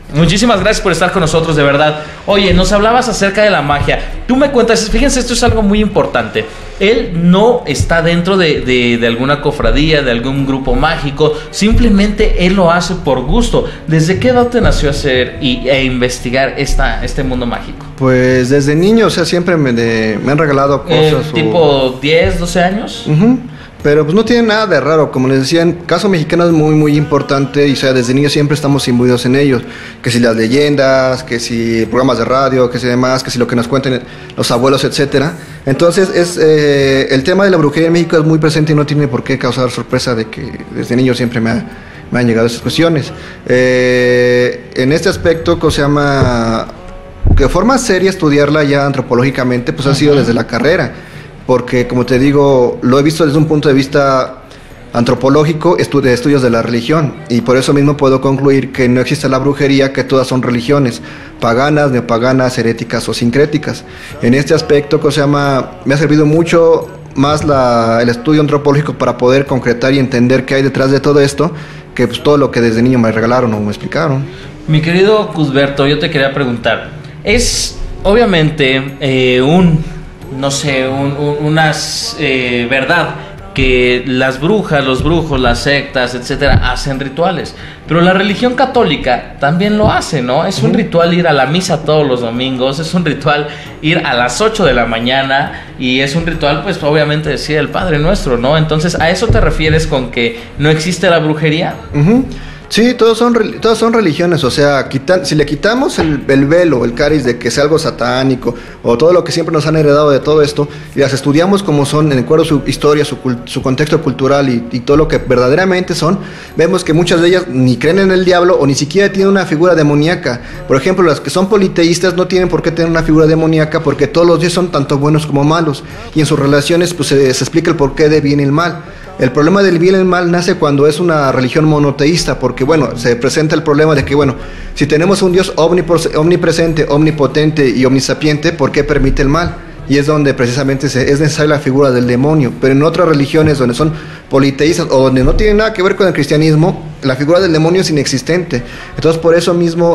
Muchísimas gracias por estar con nosotros, de verdad. Oye, nos hablabas acerca de la magia. Tú me cuentas, fíjense, esto es algo muy importante. Él no está dentro de, de, de alguna cofradía, de algún grupo mágico. Simplemente él lo hace por gusto. ¿Desde qué edad te nació hacer y, e investigar esta, este mundo mágico? Pues desde niño, o sea, siempre me, de, me han regalado cosas. Eh, ¿Tipo o... diez, doce años? Uh-huh. Pero pues no tiene nada de raro, como les decía, el caso mexicano es muy muy importante y o sea, desde niños siempre estamos imbuidos en ellos, que si las leyendas, que si programas de radio, que si demás, que si lo que nos cuenten los abuelos, etcétera. Entonces es eh, el tema de la brujería en México es muy presente y no tiene por qué causar sorpresa de que desde niño siempre me, ha, me han llegado esas cuestiones. Eh, en este aspecto, que se llama, que de forma seria estudiarla ya antropológicamente, pues ha sido desde la carrera. Porque, como te digo, lo he visto desde un punto de vista antropológico, estu de estudios de la religión, y por eso mismo puedo concluir que no existe la brujería, que todas son religiones, paganas, neopaganas, heréticas o sincréticas. En este aspecto, que se llama, me ha servido mucho más la, el estudio antropológico para poder concretar y entender qué hay detrás de todo esto, que pues, todo lo que desde niño me regalaron o me explicaron. Mi querido Cusberto, yo te quería preguntar, es obviamente eh, un... no sé, un, un, unas eh, verdad que las brujas, los brujos, las sectas, etcétera, hacen rituales, pero la religión católica también lo hace, ¿no? Es un ritual ir a la misa todos los domingos, es un ritual ir a las ocho de la mañana y es un ritual, pues obviamente decir el Padre Nuestro, ¿no? Entonces, ¿a eso te refieres con que no existe la brujería? Uh-huh. Sí, todos son, todos son religiones, o sea, quitan, si le quitamos el, el velo, el cariz de que sea algo satánico, o todo lo que siempre nos han heredado de todo esto, y las estudiamos como son, en acuerdo a su historia, su, su contexto cultural y, y todo lo que verdaderamente son, vemos que muchas de ellas ni creen en el diablo, o ni siquiera tienen una figura demoníaca. Por ejemplo, las que son politeístas no tienen por qué tener una figura demoníaca, porque todos los dioses son tanto buenos como malos, y en sus relaciones pues se, se explica el porqué de bien y el mal. El problema del bien y el mal nace cuando es una religión monoteísta, porque bueno, se presenta el problema de que bueno, si tenemos un Dios omnipresente, omnipotente y omnisapiente, ¿por qué permite el mal? Y es donde precisamente se, es necesaria la figura del demonio. Pero en otras religiones donde son politeístas o donde no tienen nada que ver con el cristianismo, la figura del demonio es inexistente. Entonces por eso mismo,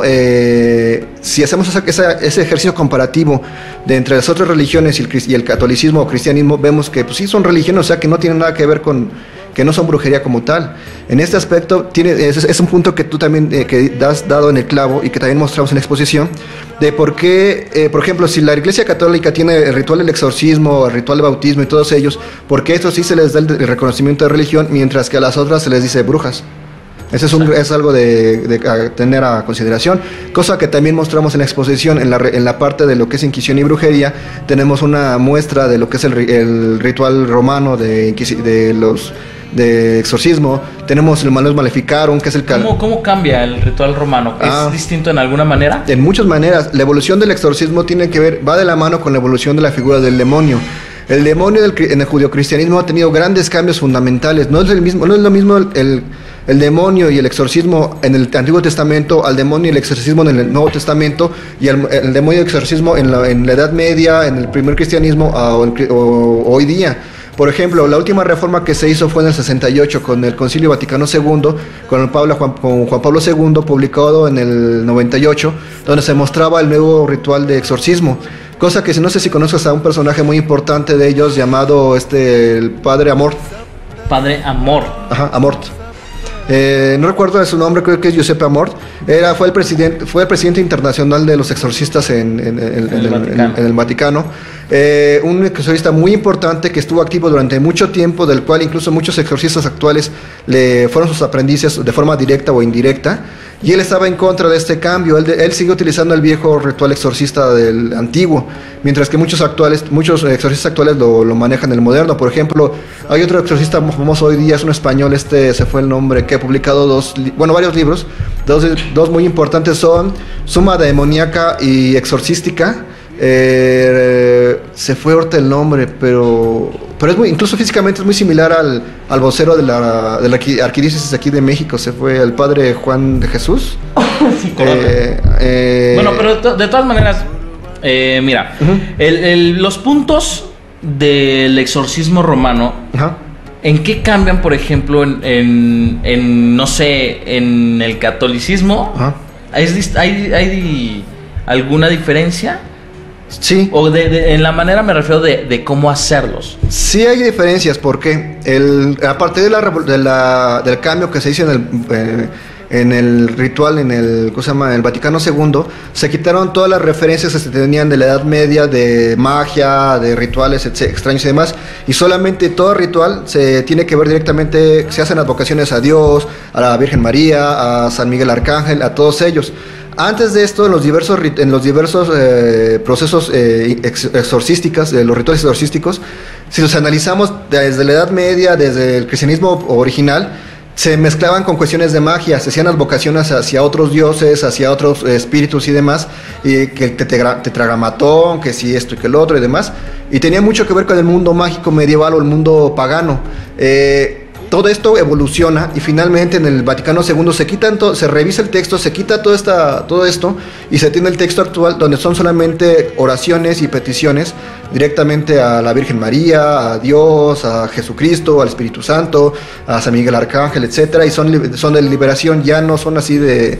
eh, si hacemos esa, esa, ese ejercicio comparativo de entre las otras religiones y el, y el catolicismo o cristianismo, vemos que pues sí son religiones, o sea que no tienen nada que ver con, que no son brujería como tal. En este aspecto tiene, es, es un punto que tú también eh, que has dado en el clavo y que también mostramos en la exposición, de por qué, eh, por ejemplo, si la Iglesia Católica tiene el ritual del exorcismo, el ritual del bautismo y todos ellos, ¿por qué estos sí se les da el, el reconocimiento de religión, mientras que a las otras se les dice brujas? Eso es, un, es algo de, de a tener a consideración, cosa que también mostramos en la exposición, en la, en la parte de lo que es Inquisición y brujería. Tenemos una muestra de lo que es el, el ritual romano de, de los de exorcismo. Tenemos el Malleus Maleficarum, que es el... ¿Cómo, ¿Cómo cambia el ritual romano? ¿Es ah, distinto en alguna manera? En muchas maneras. La evolución del exorcismo tiene que ver, va de la mano con la evolución de la figura del demonio. El demonio del, en el judeocristianismo ha tenido grandes cambios fundamentales. No es, el mismo, no es lo mismo el, el, el demonio y el exorcismo en el Antiguo Testamento, al demonio y el exorcismo en el Nuevo Testamento, y el, el demonio y el exorcismo en la, en la Edad Media, en el primer cristianismo o, o, o hoy día. Por ejemplo, la última reforma que se hizo fue en el sesenta y ocho con el Concilio Vaticano segundo, con, el Pablo, Juan, con Juan Pablo segundo, publicado en el noventa y ocho, donde se mostraba el nuevo ritual de exorcismo. Cosa que si no sé si conoces a un personaje muy importante de ellos llamado este el Padre Amort. Padre Amort. Ajá, Amort. Eh, no recuerdo de su nombre, creo que es Giuseppe Amort. Era, fue, el presidente, fue el presidente internacional de los exorcistas en, en, en, en, el, en, en, en el Vaticano. Eh, un exorcista muy importante que estuvo activo durante mucho tiempo, del cual incluso muchos exorcistas actuales le fueron sus aprendices de forma directa o indirecta. Y él estaba en contra de este cambio. Él, él sigue utilizando el viejo ritual exorcista del antiguo, mientras que muchos actuales, muchos exorcistas actuales lo, lo manejan el moderno. Por ejemplo, hay otro exorcista famoso hoy día, es un español, este se fue el nombre, que ha publicado dos, bueno, varios libros. Dos, dos muy importantes son Suma Demoníaca y Exorcística. Eh, se fue ahorita el nombre, pero pero es muy, incluso físicamente es muy similar al, al vocero de la, de la arquidiócesis aquí de México. Se fue el padre Juan de Jesús. Sí, eh, eh, bueno, pero de todas maneras, eh, mira, uh-huh. el, el, los puntos del exorcismo romano, uh-huh. ¿en qué cambian, por ejemplo, en, en, en no sé, en el catolicismo? Uh-huh. ¿Es, hay, ¿Hay alguna diferencia? Sí. O de, de, en la manera me refiero de, de cómo hacerlos. Sí hay diferencias, porque el, a partir de la, de la, del cambio que se hizo en el, eh, en el ritual, en el, ¿cómo se llama? El Vaticano segundo, se quitaron todas las referencias que se tenían de la Edad Media, de magia, de rituales extraños y demás, y solamente todo ritual se tiene que ver directamente, se hacen advocaciones a Dios, a la Virgen María, a San Miguel Arcángel, a todos ellos. Antes de esto, en los diversos, en los diversos eh, procesos eh, exorcísticos, eh, los rituales exorcísticos, si los analizamos desde la Edad Media, desde el cristianismo original, se mezclaban con cuestiones de magia, se hacían advocaciones hacia otros dioses, hacia otros eh, espíritus y demás, y que el tetragramatón, que si esto y que el otro y demás, y tenía mucho que ver con el mundo mágico medieval o el mundo pagano. Eh, Todo esto evoluciona y finalmente en el Vaticano segundo se quitan to- se revisa el texto, se quita todo, esta, todo esto y se tiene el texto actual donde son solamente oraciones y peticiones directamente a la Virgen María, a Dios, a Jesucristo, al Espíritu Santo, a San Miguel Arcángel, etcétera, y son, son de liberación, ya no son así de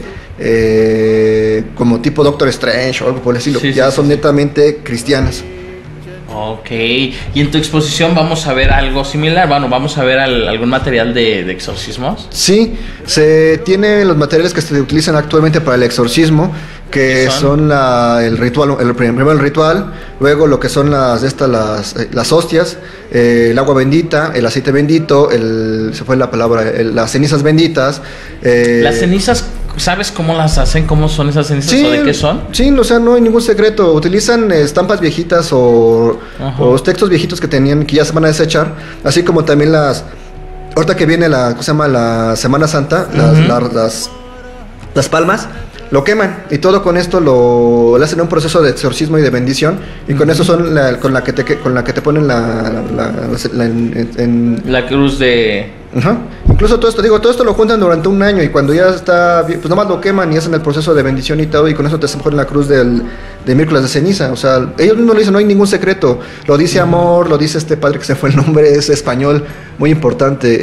eh, como tipo Doctor Strange o algo por el estilo, sí, ya sí, son sí. netamente cristianas. Ok, y en tu exposición vamos a ver algo similar, bueno, vamos a ver al, algún material de, de exorcismos. Sí, se tiene los materiales que se utilizan actualmente para el exorcismo, que son, son la, el ritual, el primero el ritual, luego lo que son las estas las, las hostias, eh, el agua bendita, el aceite bendito, el, se fue la palabra, el, las cenizas benditas. Eh, las cenizas, ¿sabes cómo las hacen? ¿Cómo son esas cenizas sí, o de qué son? Sí, o sea, no hay ningún secreto. Utilizan estampas viejitas o, o textos viejitos que tenían, que ya se van a desechar, así como también las, ahorita que viene la, ¿cómo se llama? La Semana Santa, las, uh-huh. la, las, las palmas, lo queman y todo con esto lo le hacen un proceso de exorcismo y de bendición y con uh-huh. eso son la, con la que te con la que te ponen la, la, la, la en, en la cruz de uh-huh. Incluso todo esto, digo, todo esto lo juntan durante un año y cuando ya está, pues nomás lo queman y hacen el proceso de bendición y todo y con eso te ponen la cruz del, de miércoles de ceniza. O sea, ellos mismos lo dicen, no hay ningún secreto. Lo dice Amor, lo dice este padre que se fue el nombre, es español, muy importante.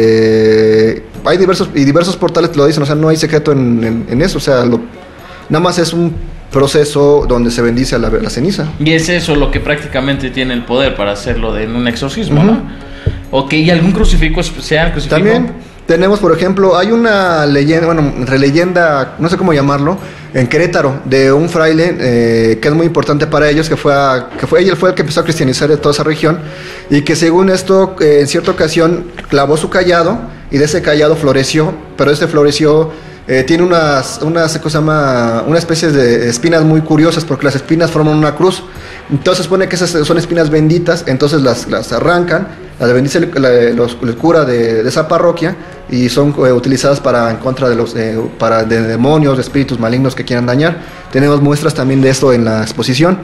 Eh, hay diversos, y diversos portales lo dicen, o sea, no hay secreto en, en, en eso. O sea, lo, nada más es un proceso donde se bendice a la, la ceniza. Y es eso lo que prácticamente tiene el poder para hacerlo de, en un exorcismo, uh-huh. ¿no? Ok, ¿y algún crucifijo especial? Crucifijo? También tenemos, por ejemplo, hay una leyenda, bueno, releyenda, no sé cómo llamarlo, en Querétaro, de un fraile eh, que es muy importante para ellos, que fue, a, que fue él fue el que empezó a cristianizar de toda esa región, y que según esto, eh, en cierta ocasión, clavó su cayado, y de ese cayado floreció, pero este floreció... Eh, tiene unas, unas, ¿cómo se llama? Una especie de espinas muy curiosas porque las espinas forman una cruz. Entonces se supone que esas son espinas benditas, entonces las, las arrancan, las bendice el, la, los, el cura de, de esa parroquia y son eh, utilizadas para en contra de los eh, para de demonios, de espíritus malignos que quieran dañar. Tenemos muestras también de esto en la exposición.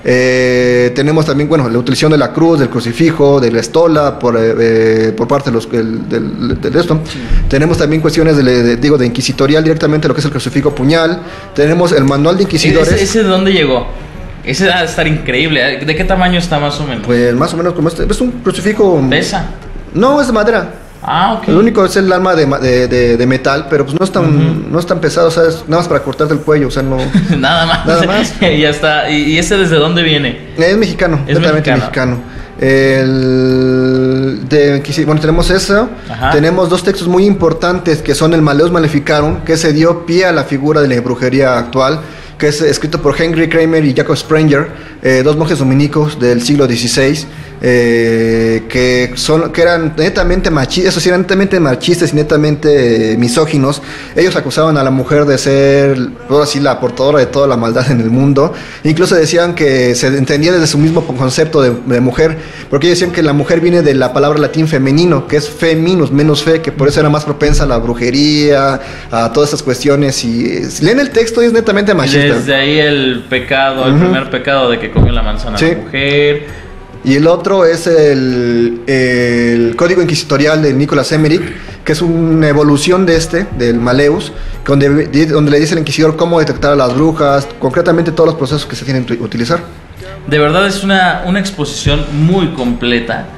Eh, tenemos también, bueno, la utilización de la cruz, del crucifijo, de la estola por, eh, por parte de los del, del, del esto. Sí. Tenemos también cuestiones de, de, digo, de inquisitorial directamente, lo que es el crucifijo puñal. Tenemos el manual de inquisidores. ¿Ese, ese de dónde llegó? Ese va a estar increíble. ¿De qué tamaño está más o menos? Pues más o menos como este. Es un crucifijo. ¿Pesa? No, es de madera. Ah, ok. El único es el alma de, de, de, de metal, pero pues no es tan, uh-huh. no es tan pesado, o sea, es nada más para cortarte el cuello, o sea, no... nada más. Nada más. Ya está. ¿Y, ¿Y ese desde dónde viene? Es mexicano, es totalmente mexicano. mexicano. El de, bueno, tenemos eso. Ajá. Tenemos dos textos muy importantes que son el Maleus Maleficarum, que se dio pie a la figura de la brujería actual, que es escrito por Henry Kramer y Jacob Sprenger, eh, dos monjes dominicos del siglo dieciséis, eh, que son que eran netamente machistas, eso sí, eran netamente machistas y netamente eh, misóginos. Ellos acusaban a la mujer de ser, por así, la portadora de toda la maldad en el mundo. Incluso decían que se entendía desde su mismo concepto de, de mujer, porque ellos decían que la mujer viene de la palabra latín femenino, que es feminus, menos fe, que por eso era más propensa a la brujería, a todas esas cuestiones. Y si leen el texto, es netamente machista. Desde ahí el pecado, el uh-huh. primer pecado de que comió la manzana sí. la mujer. Y el otro es el, el Código Inquisitorial de Nicolás Emmerich, que es una evolución de este, del Maleus, donde, donde le dice al inquisidor cómo detectar a las brujas, concretamente todos los procesos que se tienen que utilizar. De verdad es una, una exposición muy completa.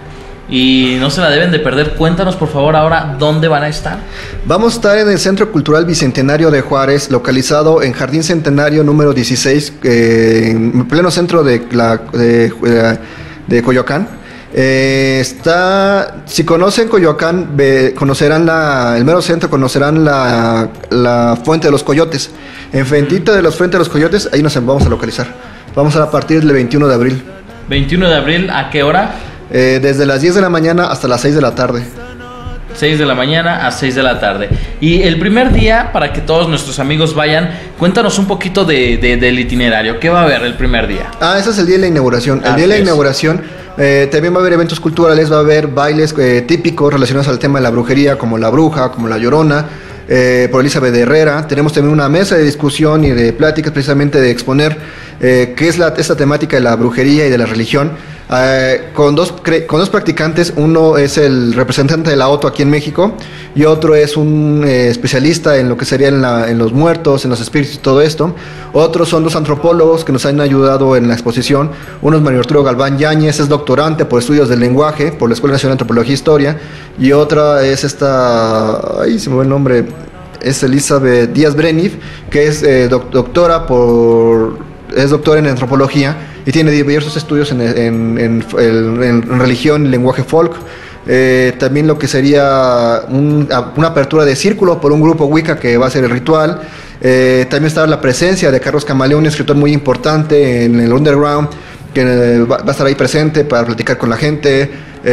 y no se la deben de perder. Cuéntanos por favor ahora dónde van a estar. Vamos a estar en el Centro Cultural Bicentenario de Juárez, localizado en Jardín Centenario número dieciséis, eh, en pleno centro de, la, de, de, de Coyoacán. Eh, está, si conocen Coyoacán, ve, conocerán la, el mero centro, conocerán la, la Fuente de los Coyotes. Enfrentito de la Fuente de los Coyotes, ahí nos vamos a localizar. Vamos a partir del veintiuno de abril. veintiuno de abril, ¿a qué hora? Eh, desde las diez de la mañana hasta las seis de la tarde. seis de la mañana a seis de la tarde. Y el primer día, para que todos nuestros amigos vayan, cuéntanos un poquito de, de, del itinerario. ¿Qué va a haber el primer día? Ah, ese es el día de la inauguración. El Así día de la es. inauguración eh, también va a haber eventos culturales, va a haber bailes eh, típicos relacionados al tema de la brujería, como la bruja, como la llorona, eh, por Elizabeth Herrera. Tenemos también una mesa de discusión y de pláticas precisamente de exponer eh, qué es la, esta temática de la brujería y de la religión. Eh, con, dos, con dos practicantes, uno es el representante de la O T O aquí en México y otro es un eh, especialista en lo que sería en, la, en los muertos, en los espíritus y todo esto. Otros son dos antropólogos que nos han ayudado en la exposición. Uno es Mario Arturo Galván Yáñez, es doctorante por estudios del lenguaje por la Escuela Nacional de Antropología e Historia, y otra es esta, ay, se me fue el nombre, es Elizabeth Díaz Breniff, que es eh, doc, doctora por, es doctora en antropología y tiene diversos estudios en, en, en, en, en religión y lenguaje folk. Eh, también lo que sería un, una apertura de círculo por un grupo Wicca que va a ser el ritual. Eh, también está la presencia de Carlos Camaleón, un escritor muy importante en el underground, que va, va a estar ahí presente para platicar con la gente.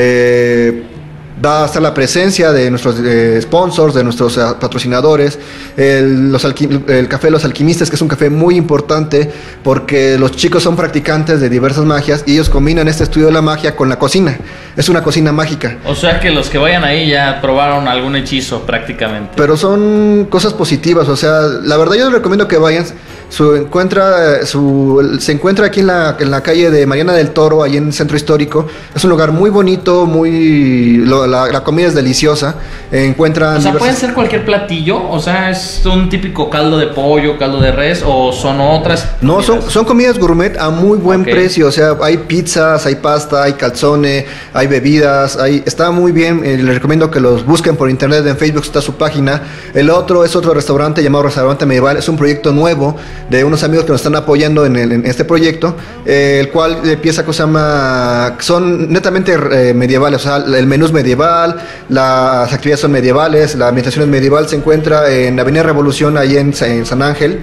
Eh, Va a estar la presencia de nuestros eh, sponsors, de nuestros uh, patrocinadores, el, los el Café Los Alquimistas, que es un café muy importante porque los chicos son practicantes de diversas magias y ellos combinan este estudio de la magia con la cocina. Es una cocina mágica. O sea que los que vayan ahí ya probaron algún hechizo prácticamente. Pero son cosas positivas, o sea, la verdad yo les recomiendo que vayan. Su encuentra, su, se encuentra aquí en la, en la calle de Mariana del Toro, ahí en el Centro Histórico. Es un lugar muy bonito, muy lo, la, la comida es deliciosa. Encuentran o sea, diversas... puede ser cualquier platillo, o sea, es un típico caldo de pollo, caldo de res, o son otras. No, son, son comidas gourmet a muy buen Okay. precio. O sea, hay pizzas, hay pasta, hay calzone, hay bebidas, hay, está muy bien. Eh, les recomiendo que los busquen por internet. En Facebook está su página. El otro es otro restaurante llamado Restaurante Medieval. Es un proyecto nuevo de unos amigos que nos están apoyando en, el, en este proyecto, eh, el cual empieza cosa llama, son netamente eh, medievales, o sea, el menú es medieval, las actividades son medievales, la ambientación es medieval, se encuentra en Avenida Revolución, ahí en, en San Ángel.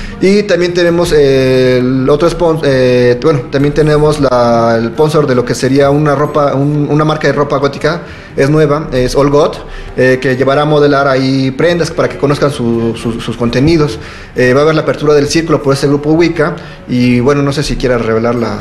Y también tenemos eh, el otro sponsor, eh, bueno, también tenemos la, el sponsor de lo que sería una ropa, un, una marca de ropa gótica, es nueva, es All God, eh, que llevará a modelar ahí prendas para que conozcan su, su, sus contenidos. Eh, va a haber la apertura del círculo por ese grupo Wicca y bueno, no sé si quieras revelar la,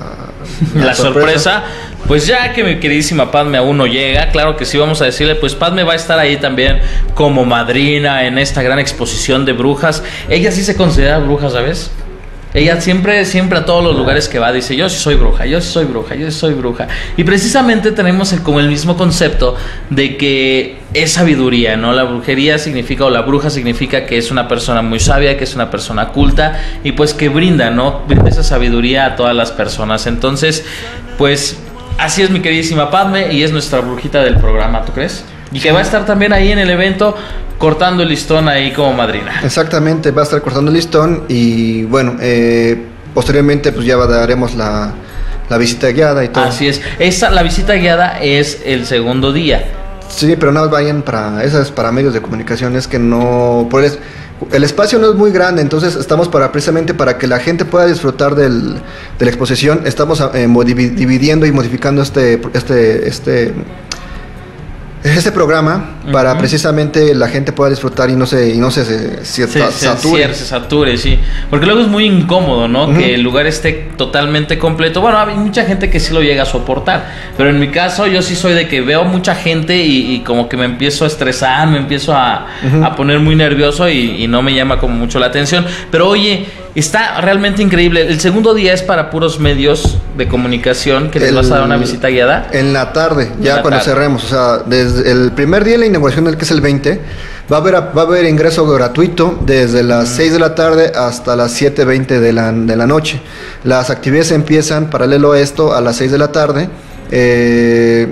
la, la sorpresa. sorpresa. Pues ya que mi queridísima Padme aún no llega, claro que sí, vamos a decirle, pues Padme va a estar ahí también como madrina en esta gran exposición de brujas. Ella sí se considera bruja, ¿sabes? Ella siempre, siempre a todos los lugares que va dice, yo sí soy bruja, yo sí soy bruja, yo sí soy bruja. Y precisamente tenemos el, como el mismo concepto de que es sabiduría, ¿no? La brujería significa, o la bruja significa que es una persona muy sabia, que es una persona culta y pues que brinda, ¿no? Brinda esa sabiduría a todas las personas. Entonces, pues... así es mi queridísima Padme y es nuestra brujita del programa, ¿tú crees? Y que va a estar también ahí en el evento cortando el listón ahí como madrina. Exactamente, va a estar cortando el listón y bueno, eh, posteriormente pues ya daremos la, la visita guiada y todo. Así es, esa, la visita guiada es el segundo día. Sí, pero nada más vayan para, esa es para medios de comunicación, es que no, por eso, el espacio no es muy grande, entonces estamos para precisamente para que la gente pueda disfrutar del, de la exposición. Estamos eh, dividiendo y modificando este este este este programa para uh-huh. precisamente la gente pueda disfrutar y no se y no se, se, se, se sature. Se, se sature, sí. Porque luego es muy incómodo, ¿no? Uh-huh. Que el lugar esté totalmente completo. Bueno, hay mucha gente que sí lo llega a soportar, pero en mi caso yo sí soy de que veo mucha gente y, y como que me empiezo a estresar, me empiezo a, uh-huh. a poner muy nervioso y, y no me llama como mucho la atención. Pero oye, está realmente increíble. El segundo día es para puros medios de comunicación que les el, vas a dar una visita guiada. En la tarde, ya cuando tarde. cerremos, o sea, desde el primer día de la inauguración, del que es el veinte, va a haber va a haber ingreso gratuito desde las seis de la tarde hasta las siete veinte de la, de la noche. Las actividades empiezan paralelo a esto a las seis de la tarde. Eh,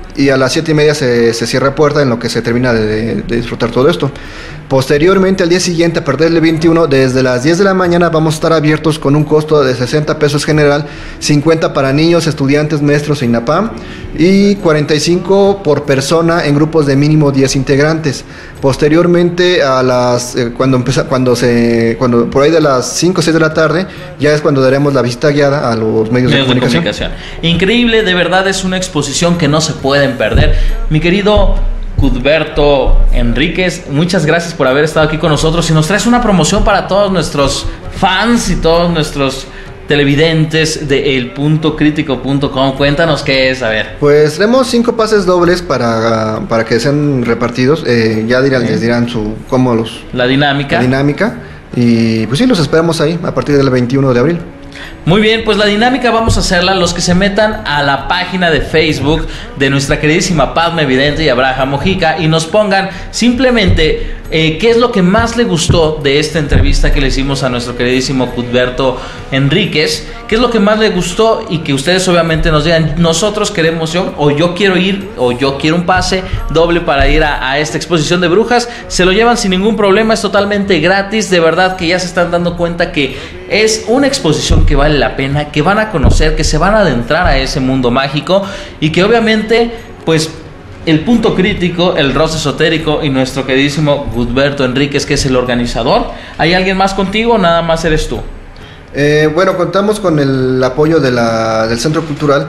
y a las siete y media se, se cierra puerta en lo que se termina de, de disfrutar todo esto. Posteriormente, al día siguiente, a partir del veintiuno, desde las diez de la mañana vamos a estar abiertos con un costo de sesenta pesos general, cincuenta para niños, estudiantes, maestros e INAPAM y cuarenta y cinco por persona en grupos de mínimo diez integrantes. Posteriormente, a las eh, cuando empieza, cuando se cuando por ahí de las cinco o seis de la tarde, ya es cuando daremos la visita guiada a los medios, medios de, comunicación. de comunicación. Increíble, de verdad es una exposición que no se pueden perder. Mi querido Cuthberto Enríquez, muchas gracias por haber estado aquí con nosotros y nos traes una promoción para todos nuestros fans y todos nuestros televidentes de el punto crítico punto com. Cuéntanos qué es, a ver. Pues tenemos cinco pases dobles para, para que sean repartidos, eh, ya dirán, les dirán su cómo los la dinámica. La dinámica y pues sí, los esperamos ahí a partir del veintiuno de abril. Muy bien, pues la dinámica vamos a hacerla los que se metan a la página de Facebook de nuestra queridísima Padme Vidente y Abraham Mojica y nos pongan simplemente eh, qué es lo que más le gustó de esta entrevista que le hicimos a nuestro queridísimo Cuthberto Enríquez, qué es lo que más le gustó y que ustedes obviamente nos digan, nosotros queremos yo, o yo quiero ir, o yo quiero un pase doble para ir a, a esta exposición de brujas. Se lo llevan sin ningún problema, es totalmente gratis, de verdad que ya se están dando cuenta que es una exposición que vale la pena, que van a conocer, que se van a adentrar a ese mundo mágico y que obviamente pues el punto crítico, el roast esotérico y nuestro queridísimo Cuthberto Enríquez, que es el organizador. ¿Hay alguien más contigo o nada más eres tú? Eh, bueno, contamos con el apoyo de la, del Centro Cultural,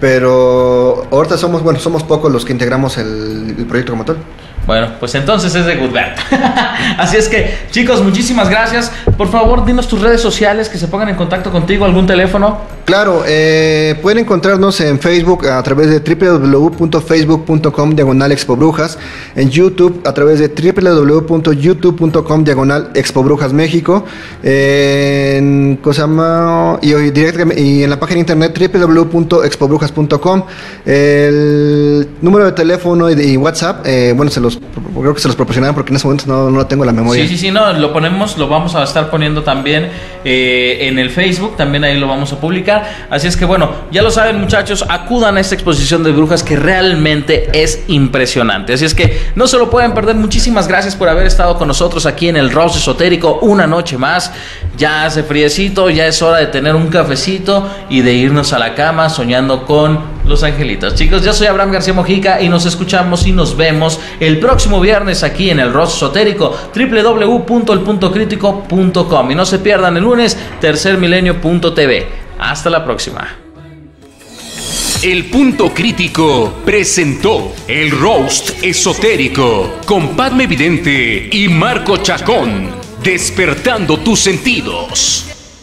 pero ahorita somos, bueno, somos pocos los que integramos el, el proyecto como tal. Bueno, pues entonces es de Cuthberto. Así es que, chicos, muchísimas gracias. Por favor, dinos tus redes sociales, que se pongan en contacto contigo, algún teléfono. Claro, eh, pueden encontrarnos en Facebook a través de doble u doble u doble u punto facebook punto com diagonal expobrujas, en YouTube a través de doble u doble u doble u punto youtube punto com diagonal expobrujas México, eh, en cosa más, y, y, y en la página de internet doble u doble u doble u punto expobrujas punto com. El número de teléfono y, de, y WhatsApp, eh, bueno, se los creo que se los proporcionaron porque en ese momento no, no tengo la memoria. Sí, sí, sí, no, lo ponemos, lo vamos a estar poniendo también eh, en el Facebook, también ahí lo vamos a publicar. Así es que bueno, ya lo saben, muchachos, acudan a esta exposición de brujas que realmente es impresionante. Así es que no se lo pueden perder. Muchísimas gracias por haber estado con nosotros aquí en el Roast Esotérico una noche más. Ya hace friecito, ya es hora de tener un cafecito y de irnos a la cama soñando con los angelitos. Chicos, yo soy Abraham García Mojica y nos escuchamos y nos vemos el próximo viernes aquí en el Roast Esotérico, doble u doble u doble u punto el punto crítico punto com. Y no se pierdan el lunes, tercer milenio punto t v. Hasta la próxima. El Punto Crítico presentó el Roast Esotérico con Padme Vidente y Marco Chacón, despertando tus sentidos.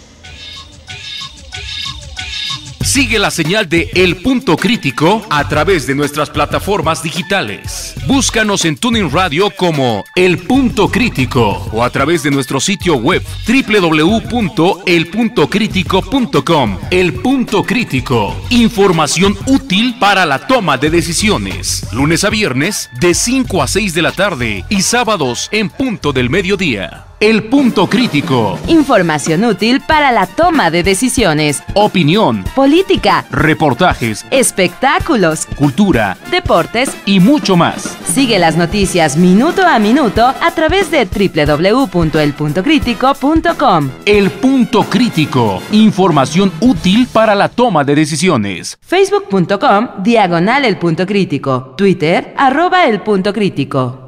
Sigue la señal de El Punto Crítico a través de nuestras plataformas digitales. Búscanos en TuneIn Radio como El Punto Crítico o a través de nuestro sitio web doble u doble u doble u punto el punto crítico punto com. El Punto Crítico, información útil para la toma de decisiones. Lunes a viernes de cinco a seis de la tarde y sábados en punto del mediodía. El Punto Crítico. Información útil para la toma de decisiones. Opinión. Política. Reportajes. Espectáculos. Cultura. Deportes. Y mucho más. Sigue las noticias minuto a minuto a través de doble u doble u doble u punto el punto crítico punto com. El Punto Crítico. Información útil para la toma de decisiones. Facebook punto com diagonal El Punto Crítico. Twitter arroba El Punto Crítico.